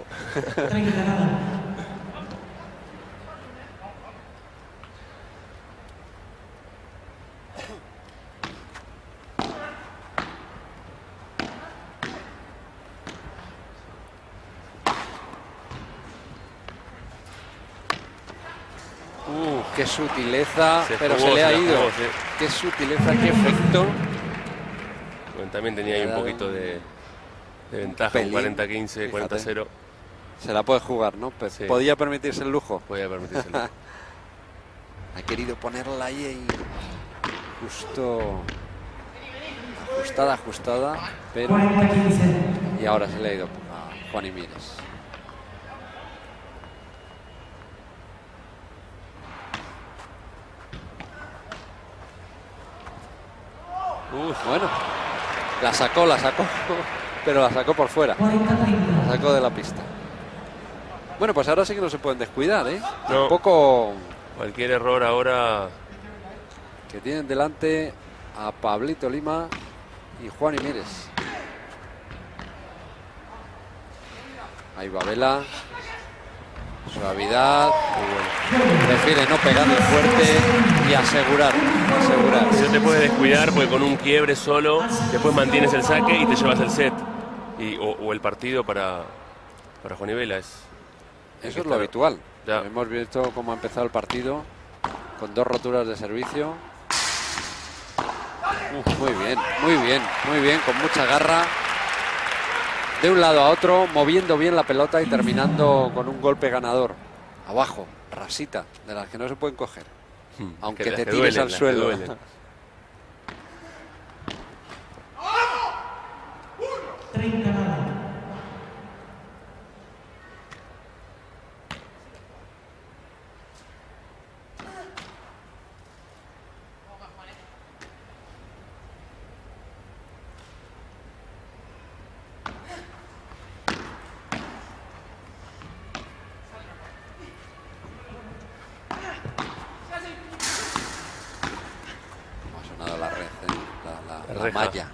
[SPEAKER 1] Uh, qué sutileza,
[SPEAKER 2] se
[SPEAKER 1] pero
[SPEAKER 2] jugó,
[SPEAKER 1] se le ha
[SPEAKER 2] se
[SPEAKER 1] ido.
[SPEAKER 2] jugó, sí.
[SPEAKER 1] Qué sutileza, qué efecto.
[SPEAKER 2] Bueno, también tenía ahí un poquito de, de ventaja,
[SPEAKER 1] pelín,
[SPEAKER 2] un cuarenta quince, cuarenta cero.
[SPEAKER 1] Se la puede jugar, ¿no? Pero
[SPEAKER 2] Sí.
[SPEAKER 1] ¿podía permitirse el lujo?
[SPEAKER 2] Podía permitirse el lujo.
[SPEAKER 1] Ha querido ponerla ahí, ahí justo ajustada, ajustada, pero y ahora se le ha ido a Juan Mieres. Uf, bueno, la sacó, la sacó, pero la sacó por fuera, la sacó de la pista. Bueno, pues ahora sí que no se pueden descuidar, ¿eh?
[SPEAKER 2] No.
[SPEAKER 1] Un poco
[SPEAKER 2] Cualquier error ahora.
[SPEAKER 1] que tienen delante a Pablito Lima y Juan Mieres. Ahí va Vela. Suavidad. Prefiere no pegarle fuerte y asegurar. asegurar.
[SPEAKER 2] No te puedes descuidar porque con un quiebre solo después mantienes el saque y te llevas el set. Y, o, o el partido para, para Juan y Vela. Es,
[SPEAKER 1] Eso es lo habitual.
[SPEAKER 2] Ya.
[SPEAKER 1] Hemos visto cómo ha empezado el partido con dos roturas de servicio. Uf, muy bien, muy bien, muy bien, con mucha garra. De un lado a otro, moviendo bien la pelota y terminando con un golpe ganador. Abajo, rasita, de las que no se pueden coger.
[SPEAKER 2] Hmm,
[SPEAKER 1] Aunque
[SPEAKER 2] que
[SPEAKER 1] te
[SPEAKER 2] las que
[SPEAKER 1] tires
[SPEAKER 2] duelen,
[SPEAKER 1] al
[SPEAKER 2] las que
[SPEAKER 1] suelo.
[SPEAKER 2] duelen.
[SPEAKER 8] treinta nada.
[SPEAKER 1] Ha sonado la red, ¿eh? la, la-
[SPEAKER 2] La
[SPEAKER 1] la
[SPEAKER 2] reja.
[SPEAKER 1] malla.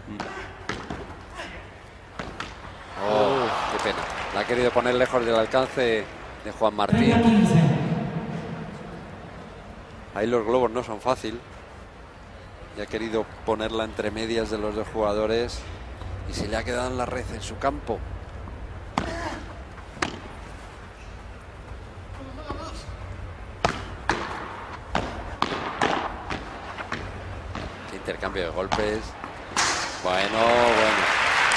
[SPEAKER 1] Oh, qué pena. La ha querido poner lejos del alcance de Juan
[SPEAKER 8] treinta
[SPEAKER 1] Martín.
[SPEAKER 8] quince.
[SPEAKER 1] Ahí los globos no son fácil. Y ha querido ponerla entre medias de los dos jugadores. Y se le ha quedado en la red, en su campo. Qué intercambio de golpes. Bueno, bueno.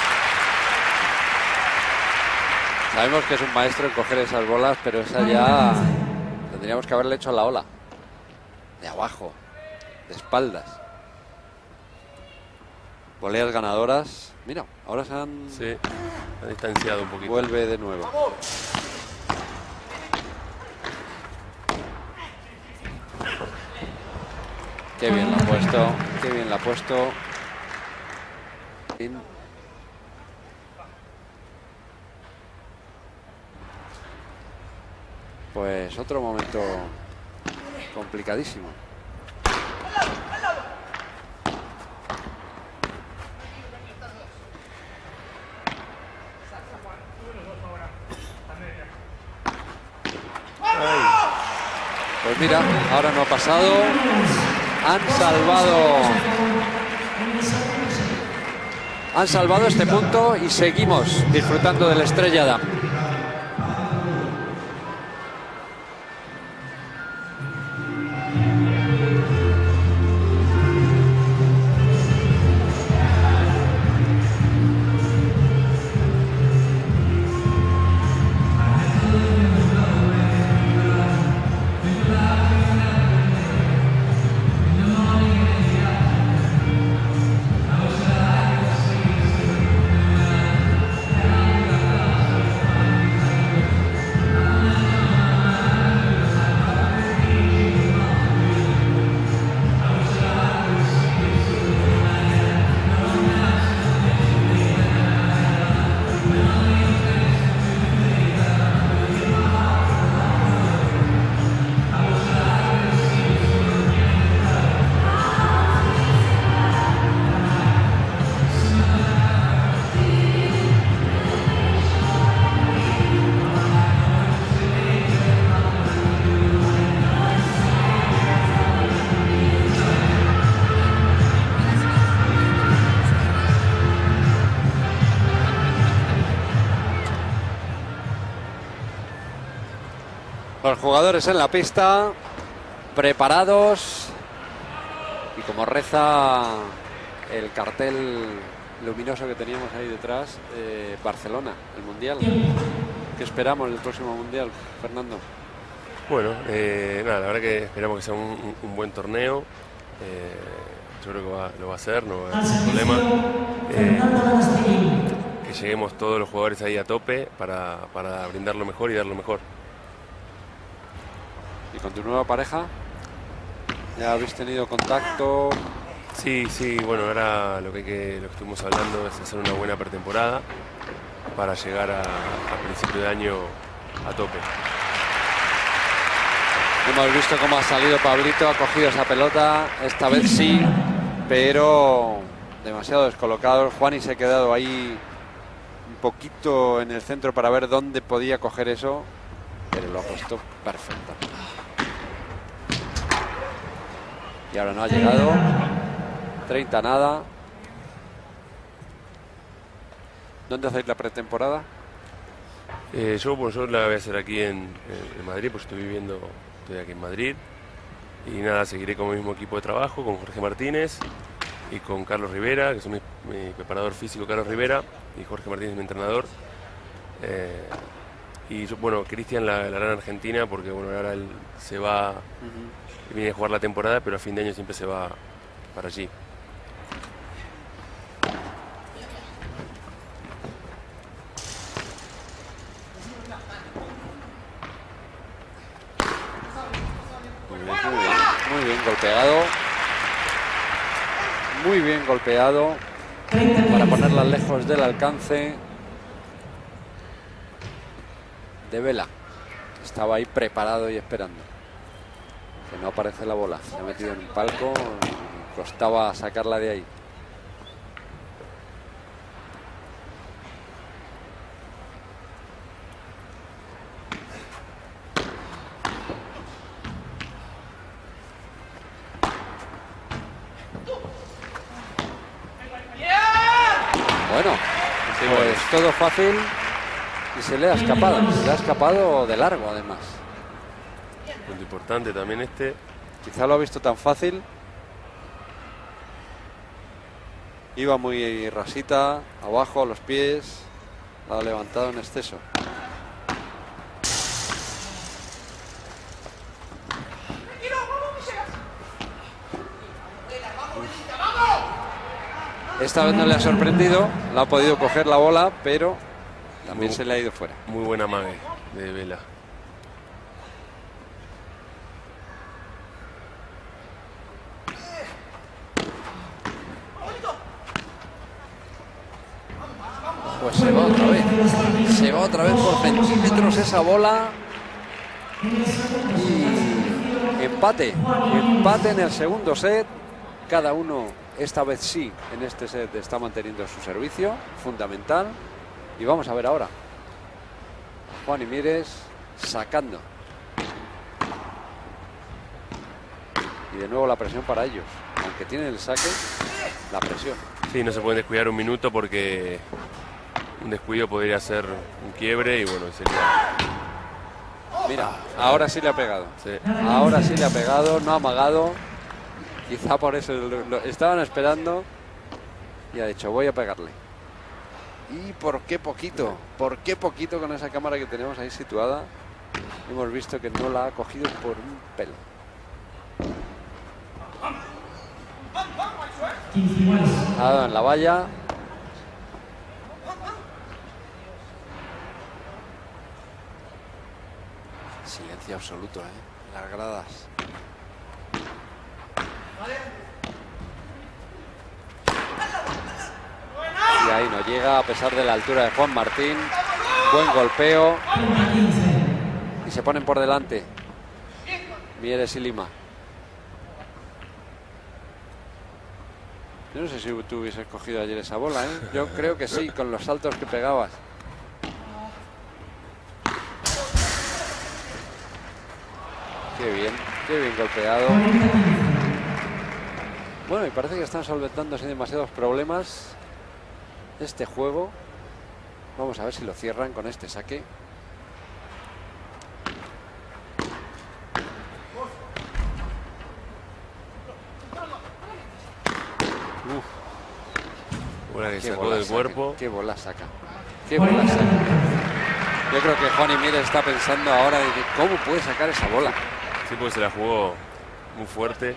[SPEAKER 1] Sabemos que es un maestro en coger esas bolas, pero esa ya tendríamos que haberle hecho a la ola. De abajo, de espaldas. Voleas ganadoras. Mira, ahora se han...
[SPEAKER 2] Sí, ha distanciado un poquito.
[SPEAKER 1] Vuelve de nuevo. Qué bien la ha puesto, qué bien la ha puesto. Bien. Pues otro momento complicadísimo. Pues mira, ahora no ha pasado. Han salvado. Han salvado este punto y seguimos disfrutando del Estrella Damm. Los jugadores en la pista, preparados, y como reza el cartel luminoso que teníamos ahí detrás, eh, Barcelona, el Mundial. ¿Qué esperamos del próximo Mundial, Fernando?
[SPEAKER 2] Bueno, eh, nada, la verdad que esperamos que sea un, un buen torneo. Eh, yo creo que va, lo va a hacer, no va a haber problema. Eh, que lleguemos todos los jugadores ahí a tope para, para brindar lo mejor y dar lo mejor.
[SPEAKER 1] ¿Y con tu nueva pareja? ¿Ya habéis tenido contacto?
[SPEAKER 2] Sí, sí, bueno, ahora lo que, hay que, lo que estuvimos hablando es hacer una buena pretemporada para llegar a, a principio de año a tope.
[SPEAKER 1] Hemos visto cómo ha salido Pablito, ha cogido esa pelota, esta vez sí, pero demasiado descolocado. Juani se ha quedado ahí un poquito en el centro para ver dónde podía coger eso, pero lo ha puesto perfecto. Y ahora no ha llegado. treinta nada. ¿Dónde hacéis la pretemporada?
[SPEAKER 2] Eh, yo, bueno, yo la voy a hacer aquí en, en Madrid, pues estoy viviendo, estoy aquí en Madrid. Y nada, seguiré con mi mismo equipo de trabajo, con Jorge Martínez y con Carlos Rivera, que es mi, mi preparador físico, Carlos Rivera, y Jorge Martínez, mi entrenador. Eh, y yo, bueno, Cristian la, la hará en Argentina, porque bueno, ahora él se va, uh-huh. viene a jugar la temporada, pero a fin de año siempre se va para allí.
[SPEAKER 1] Muy bien, muy bien, muy bien golpeado. Muy bien golpeado para ponerla lejos del alcance de Vela. Estaba ahí preparado y esperando. Que no aparece la bola. Se ha metido en un palco y costaba sacarla de ahí. Bueno, pues todo fácil y se le ha escapado. Se le ha escapado de largo, además.
[SPEAKER 2] Punto importante también este.
[SPEAKER 1] Quizá lo ha visto tan fácil. Iba muy rasita, abajo, a los pies. La ha levantado en exceso. Esta vez no le ha sorprendido, la ha podido coger la bola, pero también muy, se le ha ido fuera.
[SPEAKER 2] Muy buena mague de Vela.
[SPEAKER 1] Pues se va otra vez, se va otra vez por centímetros esa bola. Y empate, empate en el segundo set. Cada uno, esta vez sí, en este set está manteniendo su servicio, fundamental. Y vamos a ver ahora. Juani Mieres sacando. Y de nuevo la presión para ellos. Aunque tienen el saque, la presión.
[SPEAKER 2] Sí, no se pueden descuidar un minuto porque un descuido podría ser un quiebre y bueno, sería...
[SPEAKER 1] Mira, ahora sí le ha pegado.
[SPEAKER 2] Sí.
[SPEAKER 1] Ahora sí le ha pegado, no ha amagado. Quizá por eso lo, lo estaban esperando y ha dicho, voy a pegarle. ¿Y por qué poquito? ¿Por qué poquito con esa cámara que tenemos ahí situada? Hemos visto que no la ha cogido por un pelo. Ha dado en la valla. Silencio absoluto, ¿eh? Las gradas. Y ahí no llega a pesar de la altura de Juan Martín. Buen golpeo. Y se ponen por delante Mieres y Lima. Yo no sé si tú hubieses cogido ayer esa bola, ¿eh? Yo creo que sí, con los saltos que pegabas. Qué bien, qué bien golpeado. Bueno, y parece que están solventando sin demasiados problemas este juego. Vamos a ver si lo cierran con este saque. Uf.
[SPEAKER 2] Bola que
[SPEAKER 1] Qué
[SPEAKER 2] sacó
[SPEAKER 1] bola
[SPEAKER 2] del
[SPEAKER 1] saca,
[SPEAKER 2] cuerpo.
[SPEAKER 1] Qué bola saca. Qué bola saca. Yo creo que Juan y Mieres está pensando ahora de cómo puede sacar esa bola.
[SPEAKER 2] Sí, porque se la jugó muy fuerte.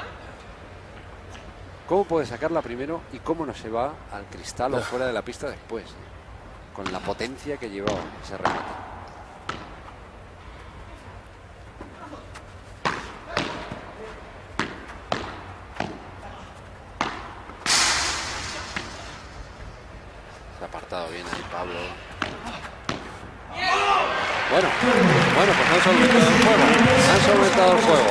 [SPEAKER 1] ¿Cómo puede sacarla primero y cómo no se va al cristal o fuera de la pista después? Con la potencia que llevaba ese remate. Se ha apartado bien ahí Pablo. Bueno, bueno, pues han solventado el juego. Han solventado el juego.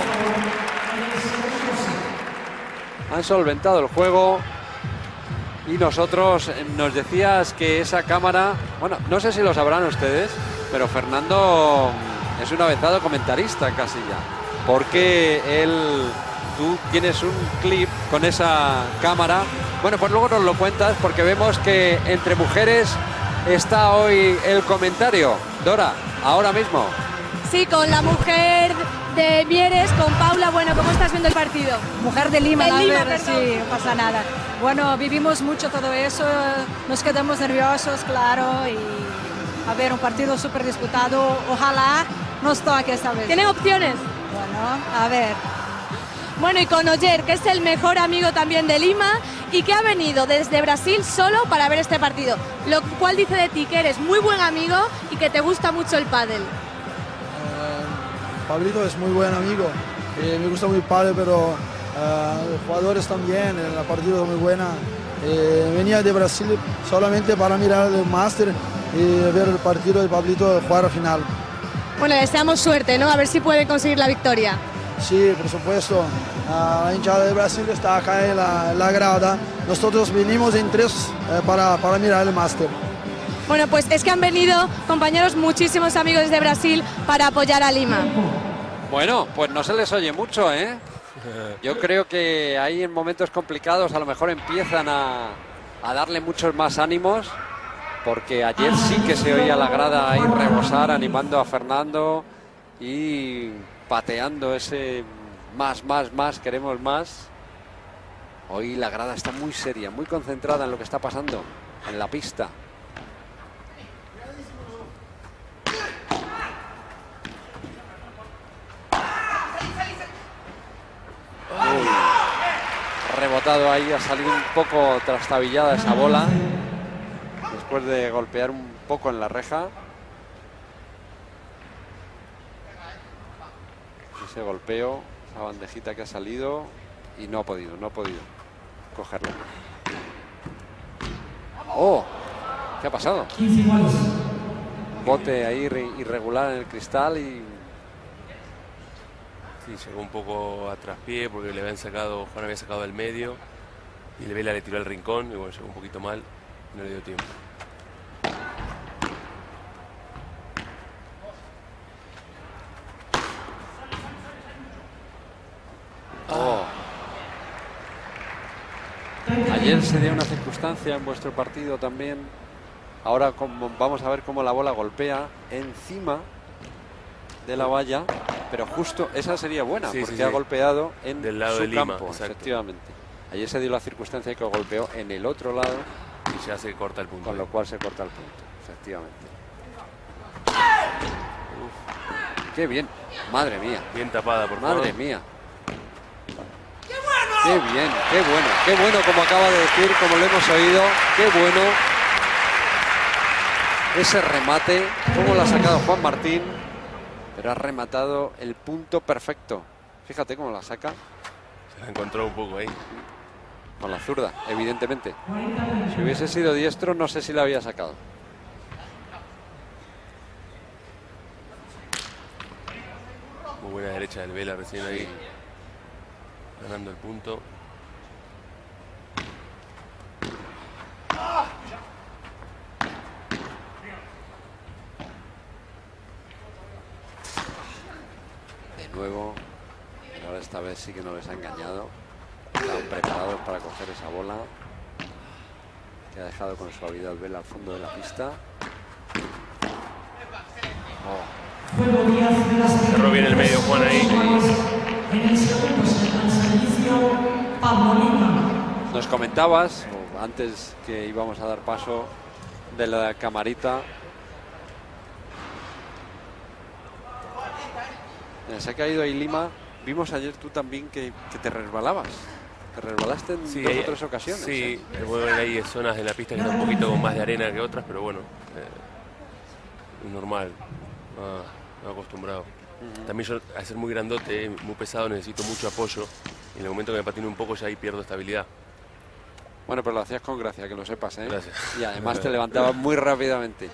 [SPEAKER 1] Han solventado el juego. Y nosotros, nos decías que esa cámara, bueno, no sé si lo sabrán ustedes, pero Fernando es un avanzado comentarista casi ya. Porque él, tú tienes un clip con esa cámara. Bueno, pues luego nos lo cuentas porque vemos que entre mujeres está hoy el comentario. Dora, ahora mismo.
[SPEAKER 3] Sí, con la mujer de Mieres, con Paula. Bueno, ¿cómo estás viendo el partido?
[SPEAKER 11] Mujer de Lima,
[SPEAKER 3] de
[SPEAKER 11] ¿no?
[SPEAKER 3] Lima,
[SPEAKER 11] A ver,
[SPEAKER 3] perdón.
[SPEAKER 11] sí, no pasa nada. Bueno, vivimos mucho todo eso, nos quedamos nerviosos, claro, y a ver, un partido súper disputado. Ojalá nos toque esta vez.
[SPEAKER 3] ¿Tienen opciones?
[SPEAKER 11] Bueno, a ver.
[SPEAKER 3] Bueno, y con Oyer, que es el mejor amigo también de Lima y que ha venido desde Brasil solo para ver este partido, lo cual dice de ti que eres muy buen amigo y que te gusta mucho el pádel.
[SPEAKER 12] Eh, Pablito es muy buen amigo, eh, me gusta muy el pádel, pero eh, los jugadores también, la partida es muy buena. Eh, venía de Brasil solamente para mirar el máster y ver el partido de Pablito jugar a final.
[SPEAKER 3] Bueno, le deseamos suerte, ¿no? A ver si puede conseguir la victoria.
[SPEAKER 12] Sí, por supuesto. La hinchada de Brasil está acá en la, en la grada. Nosotros vinimos en tres eh, para, para mirar el máster.
[SPEAKER 3] Bueno, pues es que han venido, compañeros, muchísimos amigos de Brasil para apoyar a Lima.
[SPEAKER 1] Bueno, pues no se les oye mucho, ¿eh? Yo creo que ahí en momentos complicados a lo mejor empiezan a, a darle muchos más ánimos, porque ayer sí que se oía la grada ahí rebosar, animando a Fernando y pateando ese más, más, más, queremos más. Hoy la grada está muy seria, muy concentrada en lo que está pasando en la pista. Uy, rebotado ahí, ha salido un poco trastabillada esa bola después de golpear un poco en la reja. Ese golpeo, esa bandejita que ha salido y no ha podido, no ha podido cogerla. ¡Oh! ¿Qué ha pasado? Un bote ahí irregular en el cristal y...
[SPEAKER 2] Sí, llegó un poco a traspié porque le habían sacado, Juan había sacado del medio y Vela le tiró al rincón y bueno, llegó un poquito mal y no le dio tiempo.
[SPEAKER 1] Ayer se dio una circunstancia en vuestro partido también. Ahora como, vamos a ver cómo la bola golpea encima de la valla, pero justo esa sería buena,
[SPEAKER 2] sí,
[SPEAKER 1] porque
[SPEAKER 2] sí, sí.
[SPEAKER 1] ha golpeado en
[SPEAKER 2] del lado
[SPEAKER 1] su
[SPEAKER 2] de Lima,
[SPEAKER 1] campo,
[SPEAKER 2] exacto.
[SPEAKER 1] efectivamente. Ayer se dio la circunstancia que golpeó en el otro lado
[SPEAKER 2] y ya se corta el punto.
[SPEAKER 1] Con lo cual se corta el punto, efectivamente. Uf, qué bien, madre mía.
[SPEAKER 2] Bien tapada, por
[SPEAKER 1] Madre
[SPEAKER 2] favor.
[SPEAKER 1] mía. Qué bien, qué bueno, qué bueno, como acaba de decir, como lo hemos oído, qué bueno. Ese remate, cómo lo ha sacado Juan Martín, pero ha rematado el punto perfecto. Fíjate cómo la saca.
[SPEAKER 2] Se la encontró un poco ahí.
[SPEAKER 1] Con la zurda, evidentemente. Si hubiese sido diestro, no sé si la había sacado.
[SPEAKER 2] Muy buena derecha del Vela recién ahí. Ganando el punto.
[SPEAKER 1] De nuevo. Pero ahora esta vez sí que no les ha engañado. Están preparados para coger esa bola. Que ha dejado con suavidad Vela al fondo de la pista. Oh.
[SPEAKER 2] Cerró bien el medio Juan ahí.
[SPEAKER 8] En el segundo servicio, Pablo Lima.
[SPEAKER 1] Nos comentabas, antes que íbamos a dar paso, de la camarita. Mira, se ha caído ahí Lima. Vimos ayer tú también que, que te resbalabas. Te resbalaste en
[SPEAKER 2] Sí,
[SPEAKER 1] dos
[SPEAKER 2] hay-
[SPEAKER 1] o tres ocasiones.
[SPEAKER 2] Sí,
[SPEAKER 1] ¿eh?
[SPEAKER 2] te puedo ver ahí en zonas de la pista que están un poquito con más de arena que otras, pero bueno, eh, es normal, no, no acostumbrado.
[SPEAKER 1] Ujú.
[SPEAKER 2] También yo, al ser muy grandote, muy pesado, necesito mucho apoyo. Y en el momento que me patino un poco, ya ahí pierdo estabilidad.
[SPEAKER 1] Bueno, pero lo hacías con gracia, que lo sepas, ¿eh?
[SPEAKER 2] Gracias.
[SPEAKER 1] Y además te levantabas muy rápidamente.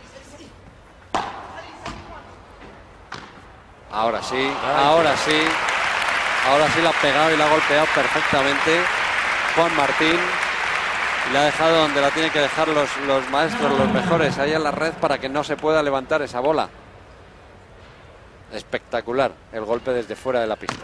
[SPEAKER 1] Ahora sí, ahora sí. Ahora sí la ha pegado y la ha golpeado perfectamente Juan Martín. Y la ha dejado donde la tienen que dejar los, los maestros, los mejores, ahí en la red, para que no se pueda levantar esa bola. Espectacular el golpe desde fuera de la pista.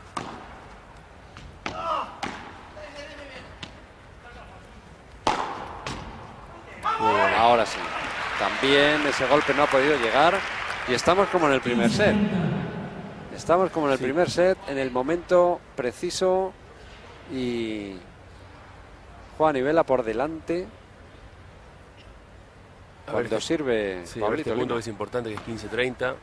[SPEAKER 1] Ahora sí. También ese golpe no ha podido llegar. Y estamos como en el primer set. Estamos como en el
[SPEAKER 2] Sí.
[SPEAKER 1] primer set, en el momento preciso. Y Juan y Vela por delante.
[SPEAKER 2] A
[SPEAKER 1] Cuando
[SPEAKER 2] ver,
[SPEAKER 1] sirve
[SPEAKER 2] sí, a ver
[SPEAKER 1] Pablito
[SPEAKER 2] este punto
[SPEAKER 1] Lima.
[SPEAKER 2] que es importante, que es quince treinta.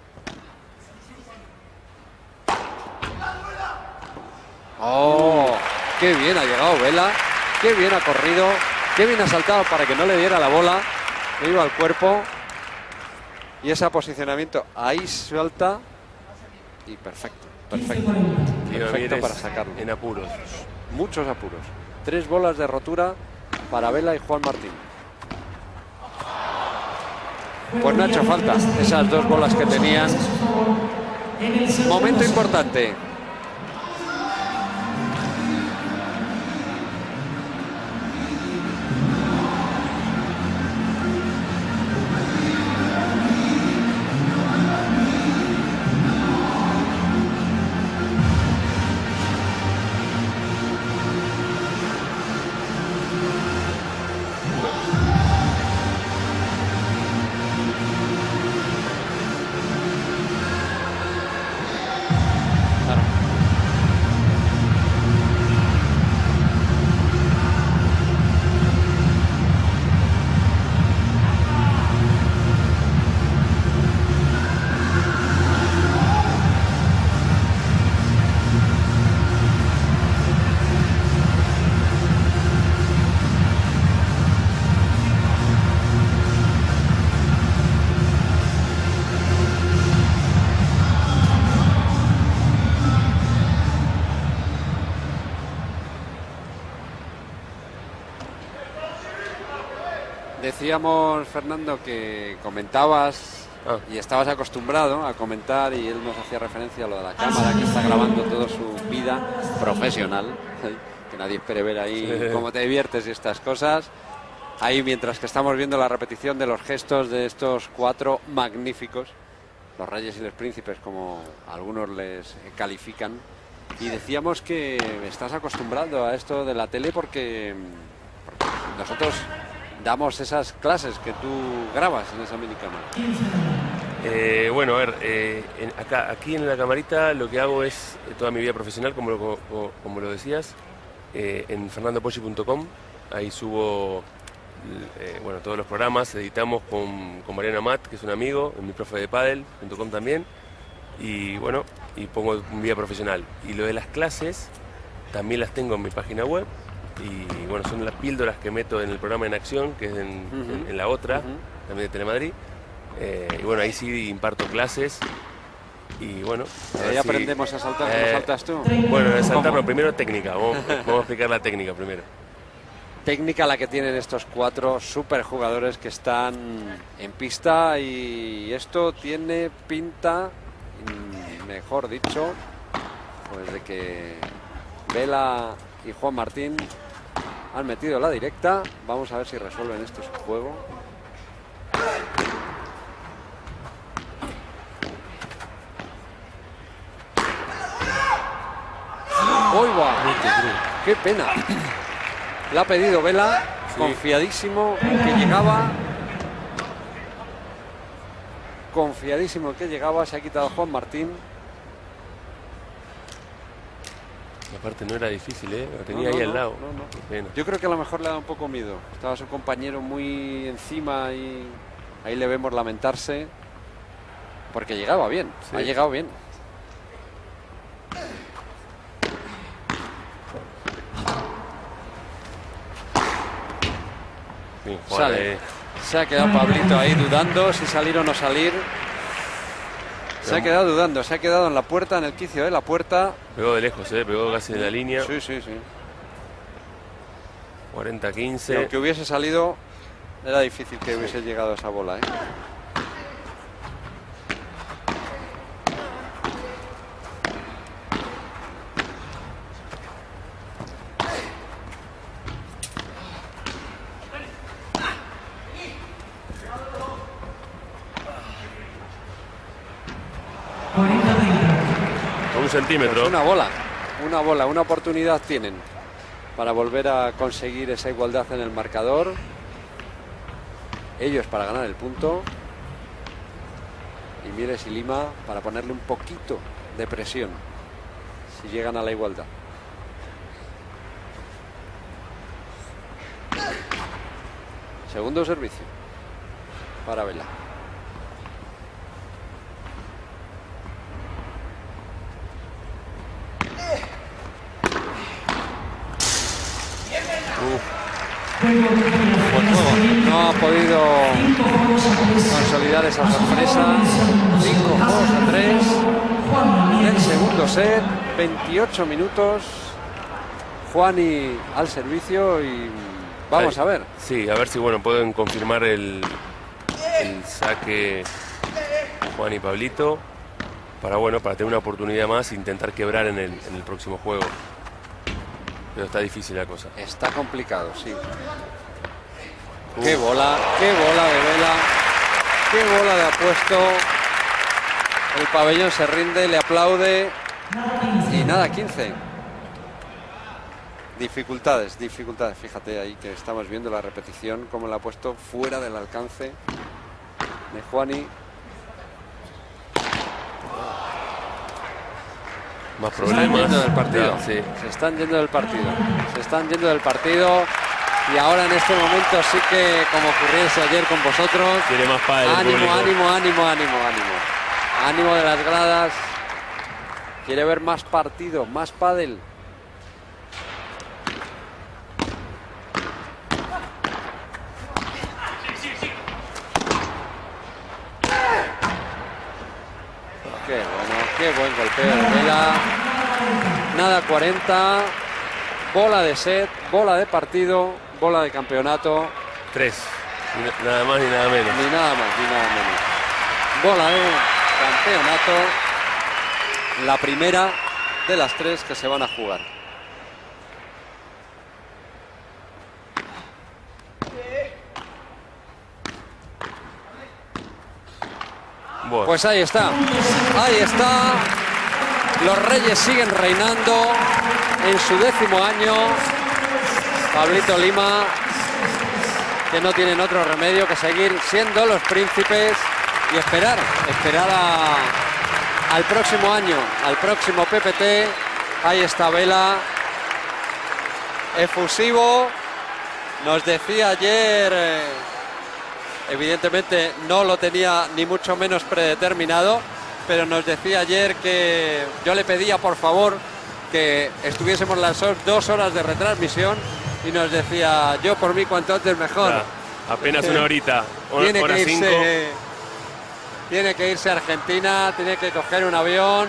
[SPEAKER 1] ¡Oh! ¡Qué bien ha llegado Vela! ¡Qué bien ha corrido! ¡Qué bien ha saltado para que no le diera la bola! Le iba al cuerpo. Y ese posicionamiento ahí suelta. Y perfecto, perfecto. Perfecto para sacarlo.
[SPEAKER 2] En apuros.
[SPEAKER 1] Muchos apuros. Tres bolas de rotura para Vela y Juan Martín. Pues no ha hecho falta esas dos bolas que tenían. Momento importante. Decíamos, Fernando, que comentabas
[SPEAKER 2] Ah.
[SPEAKER 1] y estabas acostumbrado a comentar, y él nos hacía referencia a lo de la cámara que está grabando toda su vida profesional, que nadie espere ver ahí
[SPEAKER 2] Sí.
[SPEAKER 1] cómo te diviertes y estas cosas. Ahí, mientras que estamos viendo la repetición de los gestos de estos cuatro magníficos, los reyes y los príncipes, como algunos les califican. Y decíamos que estás acostumbrado a esto de la tele porque nosotros damos esas clases que tú grabas en esa minicámara.
[SPEAKER 2] Eh, bueno, a ver, eh, en, acá, aquí en la camarita lo que hago es eh, toda mi vida profesional, como lo, como, como lo decías, eh, en fernando poggi punto com. Ahí subo eh, bueno, todos los programas, editamos con, con Mariano Amat, que es un amigo, en mi profe de pádel punto com también. Y bueno, y pongo mi vida profesional. Y lo de las clases también las tengo en mi página web. Y bueno, son las píldoras que meto en el programa En Acción, que es en, uh-huh. en, en la otra, uh-huh. también de Telemadrid. Eh, y bueno, ahí sí imparto clases. Y bueno,
[SPEAKER 1] ahí si, aprendemos a saltar eh, como saltas tú.
[SPEAKER 2] Bueno, a saltar, pero primero técnica. Vamos, vamos a explicar la técnica primero.
[SPEAKER 1] Técnica la que tienen estos cuatro super jugadores que están en pista. Y esto tiene pinta, mejor dicho, pues de que Vela y Juan Martín han metido la directa. Vamos a ver si resuelven esto su juego. ¡Uy, va! ¡Qué pena! La ha pedido Vela, sí. Confiadísimo en que llegaba. Confiadísimo en que llegaba. Se ha quitado Juan Martín.
[SPEAKER 2] Aparte no era difícil, ¿eh? Lo tenía no, no, ahí al lado.
[SPEAKER 1] No, no. Yo creo que a lo mejor le da un poco miedo. Estaba su compañero muy encima y ahí le vemos lamentarse. Porque llegaba bien, sí. Ha llegado bien.
[SPEAKER 2] Bien,
[SPEAKER 1] sale. Se ha quedado Pablito ahí dudando si salir o no salir. Se ha quedado dudando, se ha quedado en la puerta, en el quicio de la puerta.
[SPEAKER 2] Pegó de lejos, ¿eh? Pegó casi de la línea.
[SPEAKER 1] Sí, sí, sí.
[SPEAKER 2] cuarenta quince.
[SPEAKER 1] Aunque hubiese salido, era difícil que hubiese llegado a esa bola, ¿eh?
[SPEAKER 2] Un centímetro.
[SPEAKER 1] Pues una bola, una bola, una oportunidad tienen para volver a conseguir esa igualdad en el marcador. Ellos para ganar el punto. Y Mieres y Lima para ponerle un poquito de presión si llegan a la igualdad. Segundo servicio para Vela. No ha podido consolidar esa sorpresa. Cinco juegos a tres del segundo set. veintiocho minutos. Juani al servicio y vamos a ver.
[SPEAKER 2] Sí, a ver si bueno pueden confirmar el, el saque Juan y Pablito para bueno para tener una oportunidad más e intentar quebrar en el, en el próximo juego. Pero está difícil la cosa.
[SPEAKER 1] Está complicado, sí. Uh. Qué bola, qué bola de Vela. Qué bola de apuesto. El pabellón se rinde, le aplaude. Y nada, quince. Dificultades, dificultades. Fíjate ahí que estamos viendo la repetición, como la ha puesto fuera del alcance de Juani.
[SPEAKER 2] Más problemas.
[SPEAKER 1] Se están yendo del partido.
[SPEAKER 2] Ya, sí.
[SPEAKER 1] Se están yendo del partido. Se están yendo del partido. Y ahora en este momento sí que, como ocurriese ayer con vosotros,
[SPEAKER 2] quiere más pádel.
[SPEAKER 1] Ánimo, ánimo, ánimo, ánimo, ánimo. Ánimo de las gradas. Quiere ver más partido, más pádel. Qué bueno, qué buen golpeo de Vela. Nada, cuarenta. Bola de set, bola de partido, bola de campeonato.
[SPEAKER 2] Tres. Nada más ni nada menos.
[SPEAKER 1] Ni nada más ni nada menos. Bola de campeonato. La primera de las tres que se van a jugar. Bueno. Pues ahí está, ahí está. Los Reyes siguen reinando en su décimo año. Pablito Lima que no tienen otro remedio que seguir siendo los príncipes y esperar, esperar a, al próximo año, al próximo P P T. Ahí está Vela, efusivo. Nos decía ayer, eh, evidentemente no lo tenía ni mucho menos predeterminado, pero nos decía ayer que yo le pedía por favor que estuviésemos las dos horas de retransmisión y nos decía, yo por mí cuanto antes mejor.
[SPEAKER 2] Ya, apenas una horita,
[SPEAKER 1] tiene
[SPEAKER 2] hora
[SPEAKER 1] que
[SPEAKER 2] cinco.
[SPEAKER 1] irse, tiene que irse a Argentina, tiene que coger un avión.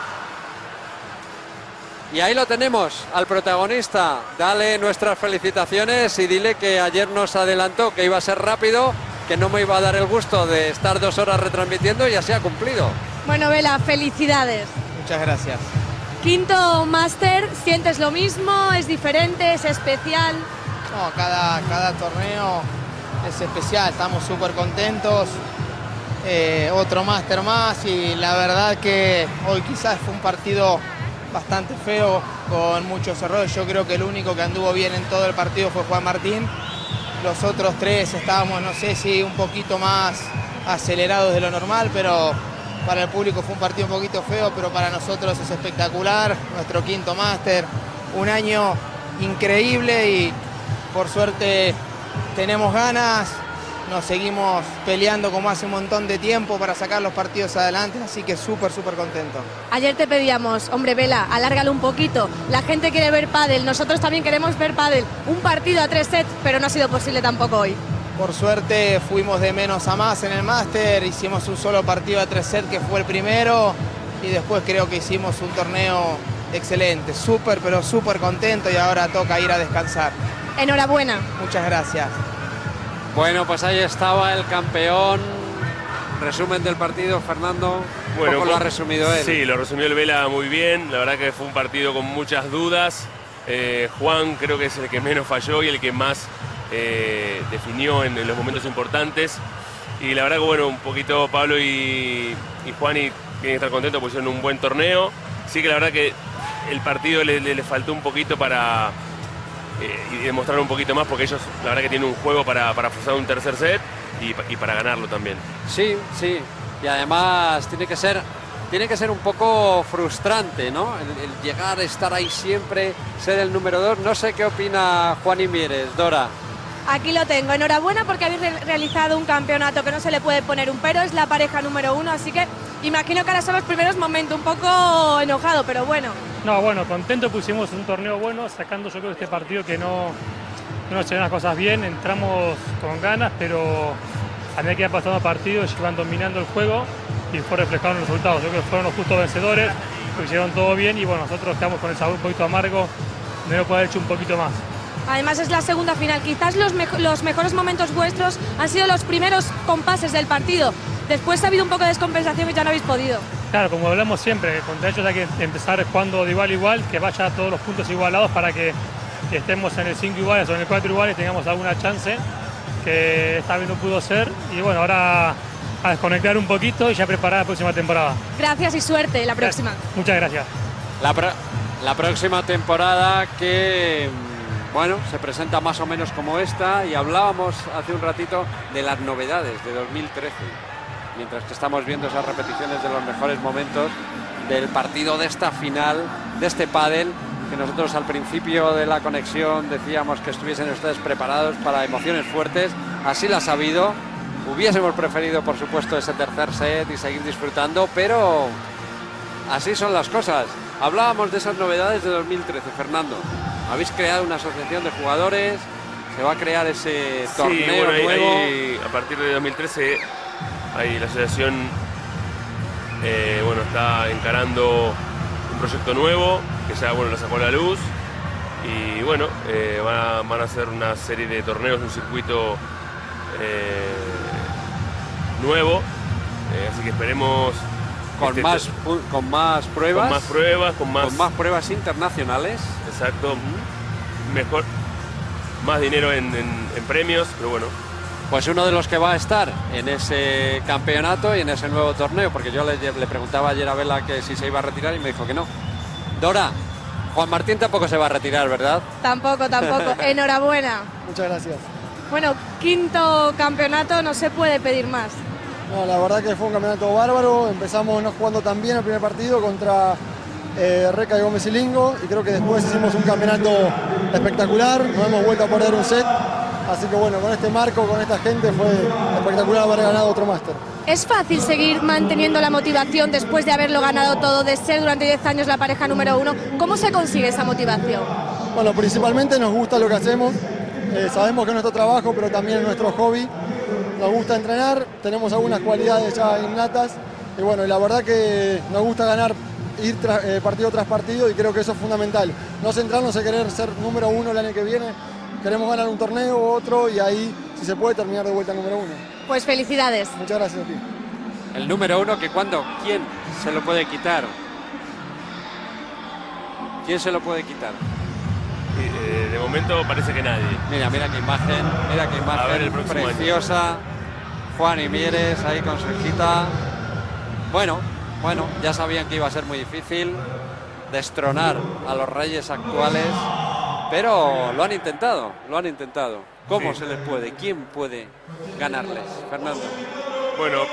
[SPEAKER 1] Y ahí lo tenemos, al protagonista. Dale nuestras felicitaciones y dile que ayer nos adelantó que iba a ser rápido, que no me iba a dar el gusto de estar dos horas retransmitiendo y así ha cumplido.
[SPEAKER 3] Bueno, Vela, felicidades.
[SPEAKER 13] Muchas gracias.
[SPEAKER 3] Quinto máster, ¿sientes lo mismo? ¿Es diferente? ¿Es especial?
[SPEAKER 13] No, cada, cada torneo es especial, estamos súper contentos. Eh, otro máster más y la verdad que hoy quizás fue un partido bastante feo, con muchos errores. Yo creo que el único que anduvo bien en todo el partido fue Juan Martín. Los otros tres estábamos, no sé si un poquito más acelerados de lo normal, pero para el público fue un partido un poquito feo, pero para nosotros es espectacular. Nuestro quinto máster, un año increíble y por suerte tenemos ganas. Nos seguimos peleando como hace un montón de tiempo para sacar los partidos adelante, así que súper, súper contento.
[SPEAKER 3] Ayer te pedíamos, hombre Vela, alárgalo un poquito. La gente quiere ver pádel, nosotros también queremos ver pádel. Un partido a tres sets, pero no ha sido posible tampoco hoy.
[SPEAKER 13] Por suerte fuimos de menos a más en el máster, hicimos un solo partido a tres sets que fue el primero y después creo que hicimos un torneo excelente. Súper, pero súper contento y ahora toca ir a descansar.
[SPEAKER 3] Enhorabuena.
[SPEAKER 13] Muchas gracias.
[SPEAKER 1] Bueno, pues ahí estaba el campeón. Resumen del partido, Fernando.
[SPEAKER 2] Bueno,
[SPEAKER 1] ¿Cómo lo ha resumido él?
[SPEAKER 2] Sí, lo resumió el Vela muy bien. La verdad que fue un partido con muchas dudas. Eh, Juan creo que es el que menos falló y el que más eh, definió en, en los momentos importantes. Y la verdad que bueno, un poquito Pablo y, y Juan y tienen que estar contentos porque hicieron un buen torneo. Sí que la verdad que el partido le, le, le faltó un poquito para... y demostrar un poquito más porque ellos la verdad que tienen un juego para, para forzar un tercer set y, y para ganarlo también.
[SPEAKER 1] Sí, sí, y además tiene que ser tiene que ser un poco frustrante, ¿no? El, el llegar a estar ahí siempre, ser el número dos. No sé qué opina Juan y Mieres, Dora.
[SPEAKER 3] Aquí lo tengo, enhorabuena porque habéis re realizado un campeonato que no se le puede poner un pero, es la pareja número uno, así que imagino que ahora son los primeros momentos, un poco enojado, pero bueno.
[SPEAKER 14] No, bueno, contento, pusimos un torneo bueno, sacando yo creo este partido que no, no nos llegan las cosas bien, entramos con ganas, pero a medida que iban pasando partidos iban dominando el juego y fue reflejado en los resultados. Yo creo que fueron los justos vencedores, lo hicieron todo bien y bueno, nosotros quedamos con el sabor un poquito amargo de no poder haber hecho un poquito más.
[SPEAKER 3] Además es la segunda final, quizás los, me los mejores momentos vuestros han sido los primeros compases del partido. Después ha habido un poco de descompensación y ya no habéis podido.
[SPEAKER 14] Claro, como hablamos siempre, contra ellos hay que empezar jugando de igual a igual, que vaya a todos los puntos igualados para que estemos en el cinco iguales o en el cuatro iguales, tengamos alguna chance, que esta vez no pudo ser. Y bueno, ahora a desconectar un poquito y ya preparar la próxima temporada.
[SPEAKER 3] Gracias y suerte la próxima.
[SPEAKER 14] Muchas gracias.
[SPEAKER 1] La, pro la próxima temporada que, bueno, se presenta más o menos como esta y hablábamos hace un ratito de las novedades de dos mil trece. Mientras que estamos viendo esas repeticiones de los mejores momentos del partido de esta final, de este pádel, que nosotros al principio de la conexión decíamos que estuviesen ustedes preparados para emociones fuertes, así las ha habido. Hubiésemos preferido, por supuesto, ese tercer set y seguir disfrutando, pero así son las cosas. Hablábamos de esas novedades de dos mil trece, Fernando. Habéis creado una asociación de jugadores, se va a crear ese torneo
[SPEAKER 2] sí, bueno,
[SPEAKER 1] nuevo.
[SPEAKER 2] Ahí, ahí, a partir de dos mil trece... Ahí la asociación eh, bueno, está encarando un proyecto nuevo que ya bueno, lo sacó a la luz y bueno, eh, van, a, van a hacer una serie de torneos, un circuito eh, nuevo, eh, así que esperemos
[SPEAKER 1] con,
[SPEAKER 2] este,
[SPEAKER 1] más, con más pruebas,
[SPEAKER 2] con más pruebas, con más,
[SPEAKER 1] con más pruebas internacionales.
[SPEAKER 2] Exacto, uh-huh. Mejor, más dinero en, en, en premios, pero bueno.
[SPEAKER 1] Pues uno de los que va a estar en ese campeonato y en ese nuevo torneo, porque yo le, le preguntaba ayer a Vela que si se iba a retirar y me dijo que no. Dora, Juan Martín tampoco se va a retirar, ¿verdad?
[SPEAKER 3] Tampoco, tampoco. Enhorabuena.
[SPEAKER 12] Muchas gracias.
[SPEAKER 3] Bueno, quinto campeonato, no se puede pedir más.
[SPEAKER 12] No, la verdad que fue un campeonato bárbaro. Empezamos no jugando tan bien el primer partido contra eh, Reca y Gómez y Lingo, y creo que después hicimos un campeonato espectacular. Nos hemos vuelto a perder un set. Así que bueno, con este marco, con esta gente, fue espectacular haber ganado otro máster.
[SPEAKER 3] ¿Es fácil seguir manteniendo la motivación después de haberlo ganado todo, de ser durante diez años la pareja número uno? ¿Cómo se consigue esa motivación?
[SPEAKER 12] Bueno, principalmente nos gusta lo que hacemos. Eh, sabemos que es nuestro trabajo, pero también es nuestro hobby. Nos gusta entrenar, tenemos algunas cualidades ya innatas. Y bueno, y la verdad que nos gusta ganar, ir tra eh, partido tras partido, y creo que eso es fundamental. No centrarnos en querer ser número uno el año que viene. Queremos ganar un torneo u otro, y ahí, si se puede, terminar de vuelta número uno.
[SPEAKER 3] Pues felicidades.
[SPEAKER 12] Muchas gracias a ti.
[SPEAKER 1] El número uno, que cuando, ¿quién se lo puede quitar? ¿Quién se lo puede quitar?
[SPEAKER 2] Eh, de momento parece que nadie.
[SPEAKER 1] Mira, mira qué imagen, mira qué imagen
[SPEAKER 2] A ver el próximo
[SPEAKER 1] preciosa.
[SPEAKER 2] año.
[SPEAKER 1] Juan y Mieres ahí con su hijita. Bueno, bueno, ya sabían que iba a ser muy difícil destronar a los reyes actuales, pero lo han intentado, lo han intentado. ¿Cómo
[SPEAKER 2] Sí.
[SPEAKER 1] se les puede? ¿Quién puede ganarles, Fernando?
[SPEAKER 2] Bueno,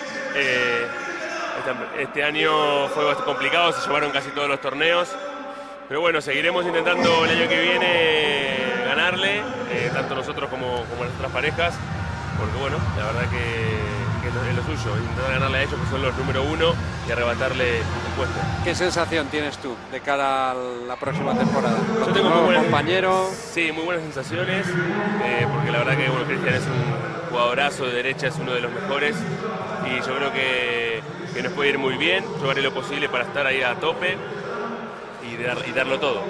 [SPEAKER 2] eh, este, este año fue bastante complicado, se llevaron casi todos los torneos. Pero bueno, seguiremos intentando el año que viene ganarle, eh, tanto nosotros como, como las otras parejas, porque bueno, la verdad que, que es lo- es lo suyo, intentar ganarle a ellos, que son los número uno, y arrebatarle un puesto.
[SPEAKER 1] ¿Qué sensación tienes tú de cara a la próxima temporada?
[SPEAKER 2] Yo
[SPEAKER 1] Con tu
[SPEAKER 2] tengo muy
[SPEAKER 1] nuevo
[SPEAKER 2] buenas,
[SPEAKER 1] compañero.
[SPEAKER 2] Sí, muy buenas sensaciones, eh, porque la verdad que bueno, Cristian es un jugadorazo de derecha, es uno de los mejores, y yo creo que, que nos puede ir muy bien. Yo haré lo posible para estar ahí a tope y, dar, y darlo todo.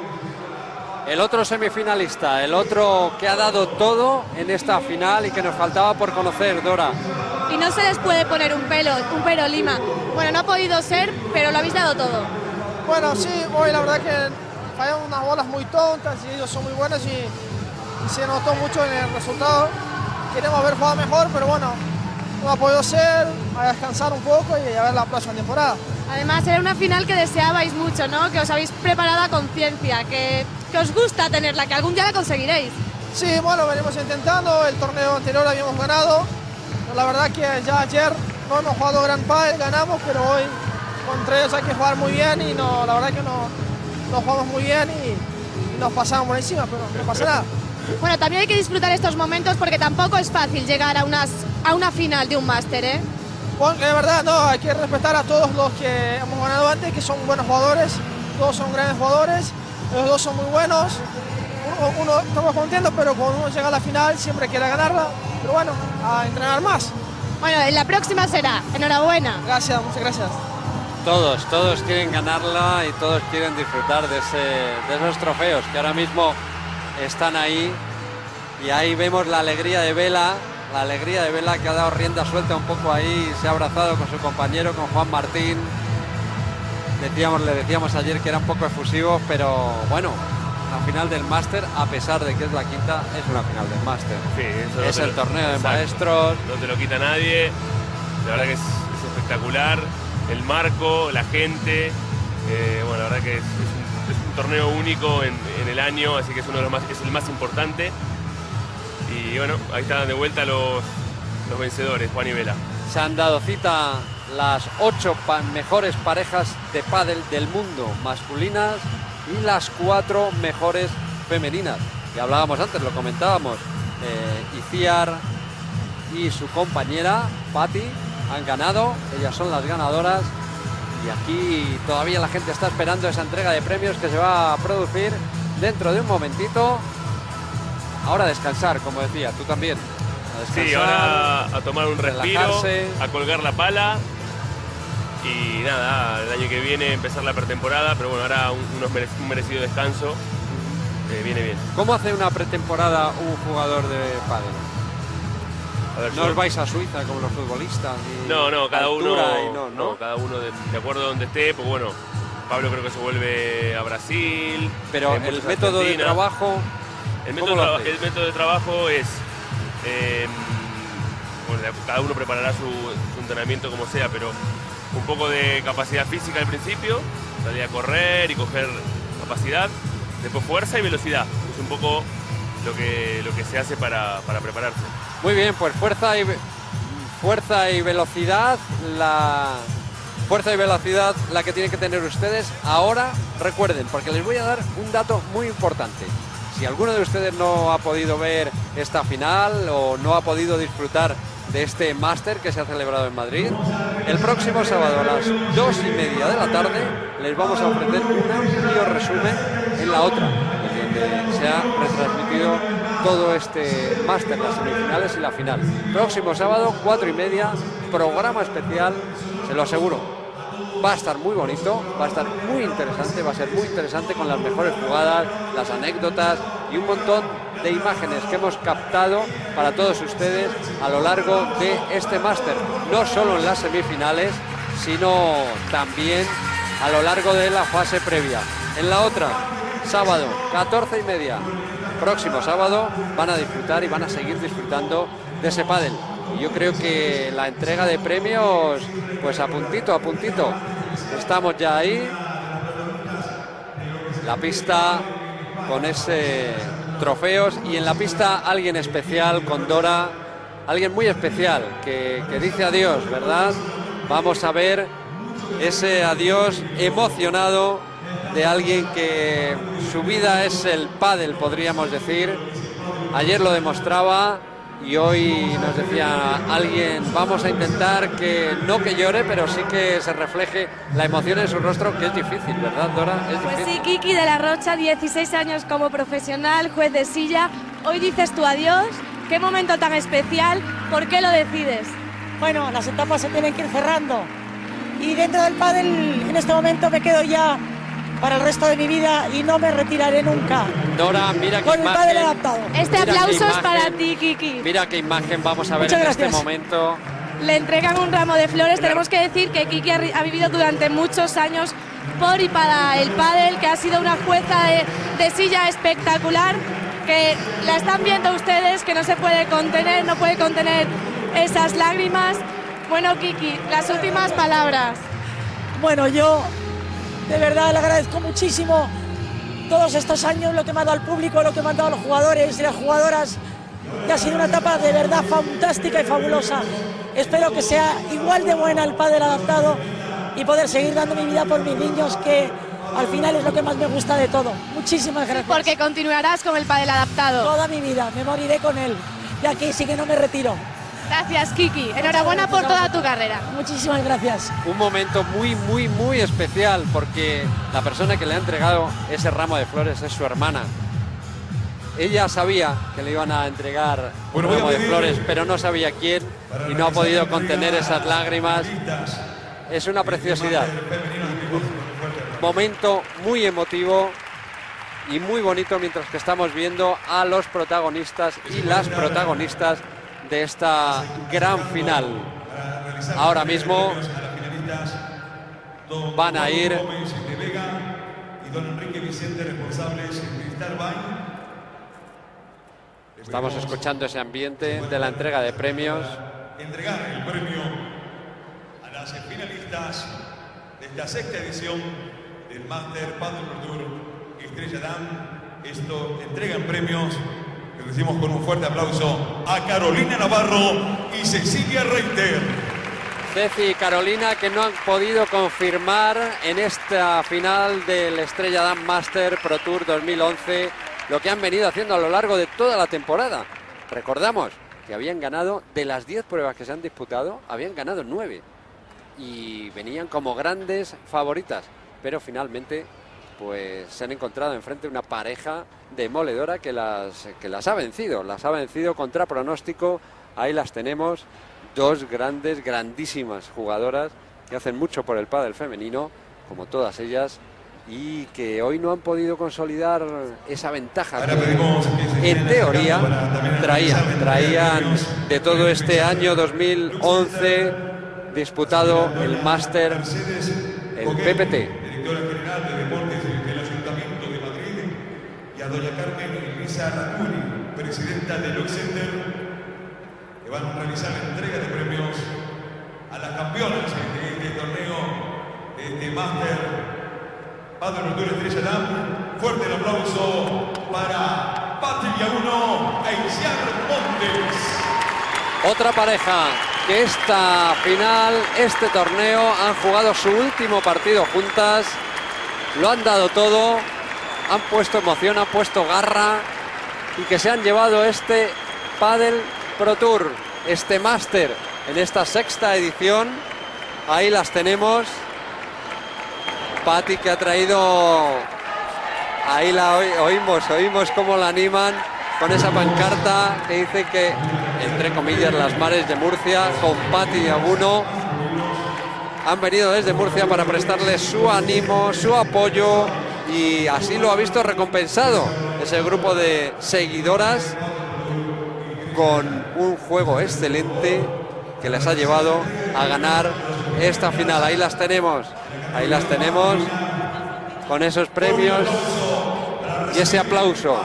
[SPEAKER 1] El otro semifinalista, el otro que ha dado todo en esta final y que nos faltaba por conocer, Dora.
[SPEAKER 3] Y no se les puede poner un pelo, un pero Lima. Bueno, no ha podido ser, pero lo habéis dado todo.
[SPEAKER 15] Bueno, sí, hoy la verdad que fallaron unas bolas muy tontas y ellos son muy buenos, y, y se notó mucho en el resultado. Queremos haber jugado mejor, pero bueno, no ha podido ser, a descansar un poco y a ver la próxima temporada.
[SPEAKER 3] Además, era una final que deseabais mucho, ¿no? Que os habéis preparado a conciencia, que, que os gusta tenerla, que algún día la conseguiréis.
[SPEAKER 15] Sí, bueno, venimos intentando, el torneo anterior habíamos ganado, pero la verdad que ya ayer no hemos jugado gran pádel, ganamos, pero hoy contra ellos hay que jugar muy bien, y no, la verdad que no, no jugamos muy bien y, y nos pasamos por encima, pero no pasa nada.
[SPEAKER 3] Bueno, también hay que disfrutar estos momentos porque tampoco es fácil llegar a, unas, a una final de un máster, ¿eh?
[SPEAKER 15] Bueno, de verdad, no, hay que respetar a todos los que hemos ganado antes, que son buenos jugadores, todos son grandes jugadores, los dos son muy buenos, uno, uno estamos contentos, pero cuando uno llega a la final siempre quiere ganarla, pero bueno, a entrenar más.
[SPEAKER 3] Bueno, en la próxima será. Enhorabuena.
[SPEAKER 15] Gracias, muchas gracias.
[SPEAKER 1] Todos, todos quieren ganarla y todos quieren disfrutar de, ese, de esos trofeos que ahora mismo están ahí. Y ahí vemos la alegría de Vela, la alegría de Vela que ha dado rienda suelta un poco ahí, se ha abrazado con su compañero, con Juan Martín. Decíamos, le decíamos ayer que era un poco efusivo, pero bueno, la final del máster, a pesar de que es la quinta, es una final del máster.
[SPEAKER 2] Sí, eso no
[SPEAKER 1] es
[SPEAKER 2] te
[SPEAKER 1] el
[SPEAKER 2] lo-
[SPEAKER 1] torneo de
[SPEAKER 2] exacto.
[SPEAKER 1] maestros.
[SPEAKER 2] No te lo quita nadie. La verdad que es, es espectacular. El marco, la gente. eh, bueno, la verdad que es, es un, es un torneo único en, en el año, así que es uno de los más, es el más importante. Y bueno, ahí están de vuelta los, los vencedores, Juan y Vela.
[SPEAKER 1] Se han dado cita las ocho pa- mejores parejas de pádel del mundo masculinas y las cuatro mejores femeninas. Que hablábamos antes, lo comentábamos. Eh, Iciar y su compañera Patti han ganado, ellas son las ganadoras. Y aquí todavía la gente está esperando esa entrega de premios que se va a producir dentro de un momentito. Ahora a descansar, como decía, tú también. A descansar,
[SPEAKER 2] Sí, ahora a tomar un respiro,
[SPEAKER 1] relajarse.
[SPEAKER 2] a colgar la pala. Y nada, el año que viene empezar la pretemporada, pero bueno, ahora un, unos mere- un merecido descanso. eh, viene bien.
[SPEAKER 1] ¿Cómo hace una pretemporada un jugador de pádel?
[SPEAKER 2] A ver,
[SPEAKER 1] No
[SPEAKER 2] yo-
[SPEAKER 1] os vais a Suiza como los futbolistas. y
[SPEAKER 2] No, no, cada uno,
[SPEAKER 1] altura y no,
[SPEAKER 2] no,
[SPEAKER 1] ¿no?
[SPEAKER 2] cada uno de, de acuerdo a donde esté, pues bueno, Pablo creo que se vuelve a Brasil.
[SPEAKER 1] Pero
[SPEAKER 2] eh,
[SPEAKER 1] el
[SPEAKER 2] muchos a
[SPEAKER 1] método de
[SPEAKER 2] Argentina.
[SPEAKER 1] trabajo,
[SPEAKER 2] el
[SPEAKER 1] ¿cómo
[SPEAKER 2] método,
[SPEAKER 1] lo
[SPEAKER 2] de traba-
[SPEAKER 1] hacéis?
[SPEAKER 2] el método de trabajo es, eh, bueno, cada uno preparará su, su entrenamiento como sea, pero un poco de capacidad física al principio, salir a correr y coger capacidad, después fuerza y velocidad. Es un poco lo que, lo que se hace para, para prepararse.
[SPEAKER 1] Muy bien, pues fuerza y, fuerza y velocidad, la fuerza y velocidad la que tienen que tener ustedes. Ahora recuerden, porque les voy a dar un dato muy importante. Si alguno de ustedes no ha podido ver esta final o no ha podido disfrutar de este máster que se ha celebrado en Madrid, el próximo sábado a las dos y media de la tarde les vamos a ofrecer un amplio resumen en la otra, donde se ha retransmitido todo este máster, las semifinales y la final. Próximo sábado, cuatro y media, programa especial, se lo aseguro. Va a estar muy bonito, va a estar muy interesante, va a ser muy interesante con las mejores jugadas, las anécdotas y un montón de imágenes que hemos captado para todos ustedes a lo largo de este máster, no solo en las semifinales, sino también a lo largo de la fase previa. En la otra, sábado, catorce y media, próximo sábado, van a disfrutar y van a seguir disfrutando de ese pádel. Y yo creo que la entrega de premios, pues a puntito, a puntito. Estamos ya ahí. La pista con ese trofeos y en la pista alguien especial con Dora, alguien muy especial que, que dice adiós, ¿verdad? Vamos a ver ese adiós emocionado de alguien que su vida es el pádel, podríamos decir. Ayer lo demostraba. Y hoy nos decía alguien, vamos a intentar que no que llore, pero sí que se refleje la emoción en su rostro, que es difícil, ¿verdad, Dora? Es
[SPEAKER 3] pues
[SPEAKER 1] difícil.
[SPEAKER 3] sí, Kiki de la Rocha, dieciséis años como profesional, juez de silla. Hoy dices tu adiós. Qué momento tan especial. ¿Por qué lo decides?
[SPEAKER 16] Bueno, las etapas se tienen que ir cerrando. Y dentro del pádel, en este momento me quedo ya para el resto de mi vida y no me retiraré nunca.
[SPEAKER 1] Dora, mira qué
[SPEAKER 16] con
[SPEAKER 1] imagen.
[SPEAKER 16] el pádel adaptado.
[SPEAKER 3] Este
[SPEAKER 1] Mira
[SPEAKER 3] aplauso
[SPEAKER 1] qué
[SPEAKER 3] es para
[SPEAKER 1] imagen.
[SPEAKER 3] ti, Kiki.
[SPEAKER 1] Mira qué imagen vamos a ver
[SPEAKER 16] Muchas
[SPEAKER 1] en
[SPEAKER 16] gracias.
[SPEAKER 1] este momento.
[SPEAKER 3] Le entregan un ramo de flores. Tenemos que decir que Kiki ha, ha vivido durante muchos años por y para el pádel, que ha sido una jueza de, de silla espectacular, que la están viendo ustedes, que no se puede contener, no puede contener esas lágrimas. Bueno, Kiki, las últimas palabras.
[SPEAKER 16] Bueno, yo de verdad le agradezco muchísimo todos estos años, lo que me ha dado el público, lo que me han dado los jugadores y las jugadoras, que ha sido una etapa de verdad fantástica y fabulosa. Espero que sea igual de buena el pádel adaptado y poder seguir dando mi vida por mis niños, que al final es lo que más me gusta de todo. Muchísimas gracias.
[SPEAKER 3] Porque continuarás con el pádel adaptado.
[SPEAKER 16] Toda mi vida, me moriré con él. Y aquí sí que no me retiro.
[SPEAKER 3] Gracias, Kiki. Enhorabuena por toda tu carrera.
[SPEAKER 16] Muchísimas gracias.
[SPEAKER 1] Un momento muy, muy, muy especial, porque la persona que le ha entregado ese ramo de flores es su hermana. Ella sabía que le iban a entregar un
[SPEAKER 4] Bueno,
[SPEAKER 1] ramo de
[SPEAKER 4] pedir,
[SPEAKER 1] flores, pero no sabía quién y no ha podido contener esas lágrimas. Es una preciosidad. Momento muy emotivo y muy bonito mientras que estamos viendo a los protagonistas y las protagonistas de esta gran final. Ahora mismo van a ir Estamos escuchando ese ambiente de la entrega de premios.
[SPEAKER 4] Entregar el premio a las finalistas de esta sexta edición del Master Padel Pro Tour Estrella Damm. Esto entregan premios que recibimos con un fuerte aplauso a Carolina Navarro y Cecilia Reiter.
[SPEAKER 1] Ceci y Carolina, que no han podido confirmar en esta final del Estrella Damm Master Pro Tour dos mil once lo que han venido haciendo a lo largo de toda la temporada. Recordamos que habían ganado, de las diez pruebas que se han disputado, habían ganado nueve y venían como grandes favoritas, pero finalmente pues se han encontrado enfrente una pareja demoledora que las, que las ha vencido, las ha vencido contra pronóstico. Ahí las tenemos, dos grandes, grandísimas jugadoras que hacen mucho por el pádel femenino, como todas ellas, y que hoy no han podido consolidar esa ventaja que en teoría traían, traían de todo este año dos mil once disputado el máster, el P P T.
[SPEAKER 4] Directora General de Deportes del Ayuntamiento de Madrid, y a doña Carmen Elisa Racuni, presidenta del Lux Center, que van a realizar la entrega de premios a las campeonas de este torneo, de este máster Padel Pro Tour Estrella Damm. Fuerte el aplauso para Patrick y a uno a Isiar Montes.
[SPEAKER 1] Otra pareja que esta final, este torneo, han jugado su último partido juntas, lo han dado todo, han puesto emoción, han puesto garra y que se han llevado este Padel Pro Tour, este máster en esta sexta edición. Ahí las tenemos. Patti, que ha traído, ahí la oímos, oímos cómo la animan con esa pancarta que dice que, entre comillas, las mares de Murcia, con Patti y Aguno, han venido desde Murcia para prestarles su ánimo, su apoyo, y así lo ha visto recompensado ese grupo de seguidoras con un juego excelente que les ha llevado a ganar esta final. Ahí las tenemos, ahí las tenemos con esos premios y ese aplauso.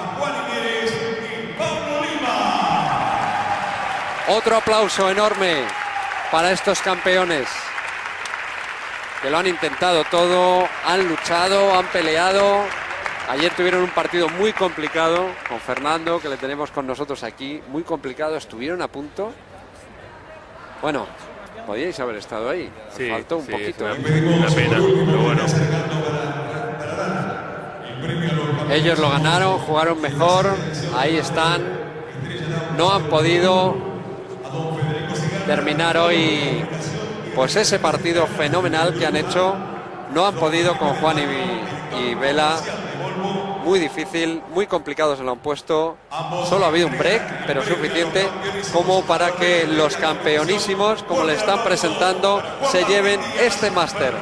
[SPEAKER 1] Otro aplauso enorme para estos campeones que lo han intentado todo, han luchado, han peleado. Ayer tuvieron un partido muy complicado con Fernando, que le tenemos con nosotros aquí, muy complicado, estuvieron a punto. Bueno, podíais haber estado ahí,
[SPEAKER 2] sí,
[SPEAKER 1] faltó un
[SPEAKER 2] sí,
[SPEAKER 1] poquito.
[SPEAKER 2] Es una, una pena, pero bueno.
[SPEAKER 1] Ellos lo ganaron, jugaron mejor, ahí están, no han podido terminar hoy pues ese partido fenomenal que han hecho, no han podido con Juan y, y Vela, muy difícil, muy complicado se lo han puesto, solo ha habido un break, pero suficiente como para que los campeonísimos, como le están presentando, se lleven este máster.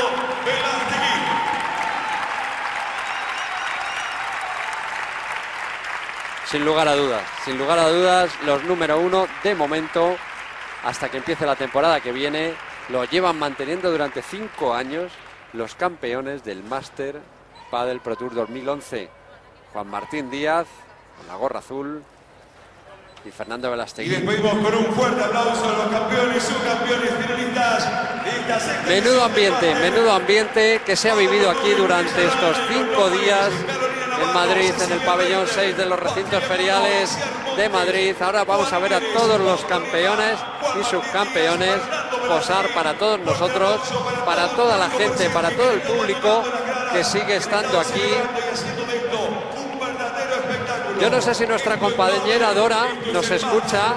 [SPEAKER 1] Sin lugar a dudas, sin lugar a dudas, los número uno de momento, hasta que empiece la temporada que viene, lo llevan manteniendo durante cinco años los campeones del Máster Padel Pro Tour dos mil once. Juan Martín Díaz, con la gorra azul, y Fernando Velastegui.
[SPEAKER 4] Y despedimos con un fuerte aplauso a los campeones, subcampeones, finalistas de esta sexta.
[SPEAKER 1] Menudo ambiente, menudo ambiente que se ha vivido aquí durante estos cinco días en Madrid, en el pabellón seis de los recintos feriales de Madrid. Ahora vamos a ver a todos los campeones y subcampeones posar para todos nosotros, para toda la gente, para todo el público que sigue estando aquí. Yo no sé si nuestra compañera Dora nos escucha.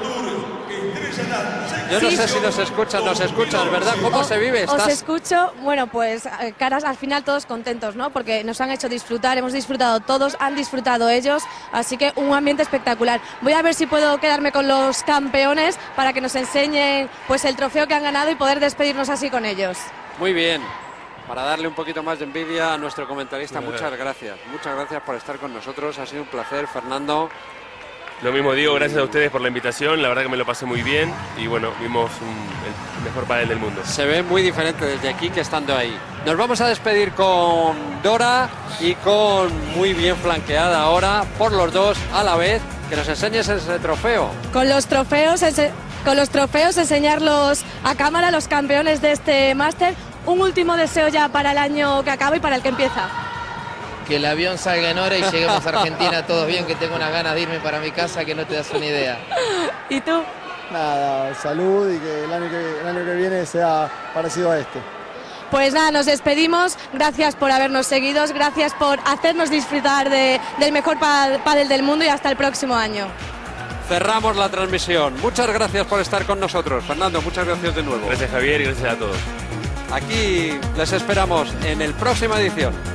[SPEAKER 1] Yo no
[SPEAKER 3] Sí.
[SPEAKER 1] sé si nos escuchan, nos escuchas, ¿verdad? ¿Cómo se vive?
[SPEAKER 3] Os
[SPEAKER 1] ¿Estás?
[SPEAKER 3] escucho, bueno, pues eh, caras al final todos contentos, ¿no? Porque nos han hecho disfrutar, hemos disfrutado todos, han disfrutado ellos, así que un ambiente espectacular. Voy a ver si puedo quedarme con los campeones para que nos enseñen pues el trofeo que han ganado y poder despedirnos así con ellos.
[SPEAKER 1] Muy bien. Para darle un poquito más de envidia a nuestro comentarista, muchas gracias. Muchas gracias por estar con nosotros. Ha sido un placer, Fernando.
[SPEAKER 2] Lo mismo digo, gracias a ustedes por la invitación, la verdad que me lo pasé muy bien y bueno, vimos un, el mejor pádel del mundo.
[SPEAKER 1] Se ve muy diferente desde aquí que estando ahí. Nos vamos a despedir con Dora y con muy bien flanqueada ahora por los dos a la vez, que nos enseñes ese trofeo.
[SPEAKER 3] Con los trofeos, ense- con los trofeos enseñarlos a cámara, los campeones de este máster. Un último deseo ya para el año que acaba y para el que empieza.
[SPEAKER 13] Que el avión salga en hora y lleguemos a Argentina todos bien, que tengo unas ganas de irme para mi casa que no te das una idea.
[SPEAKER 3] ¿Y tú?
[SPEAKER 12] Nada, salud y que el año que, el año que viene sea parecido a este.
[SPEAKER 3] Pues nada, nos despedimos. Gracias por habernos seguido, gracias por hacernos disfrutar de, del mejor pa- pádel del mundo y hasta el próximo año.
[SPEAKER 1] Cerramos la transmisión. Muchas gracias por estar con nosotros. Fernando, muchas gracias de nuevo.
[SPEAKER 2] Gracias Javier y gracias a todos.
[SPEAKER 1] Aquí les esperamos en el próxima edición.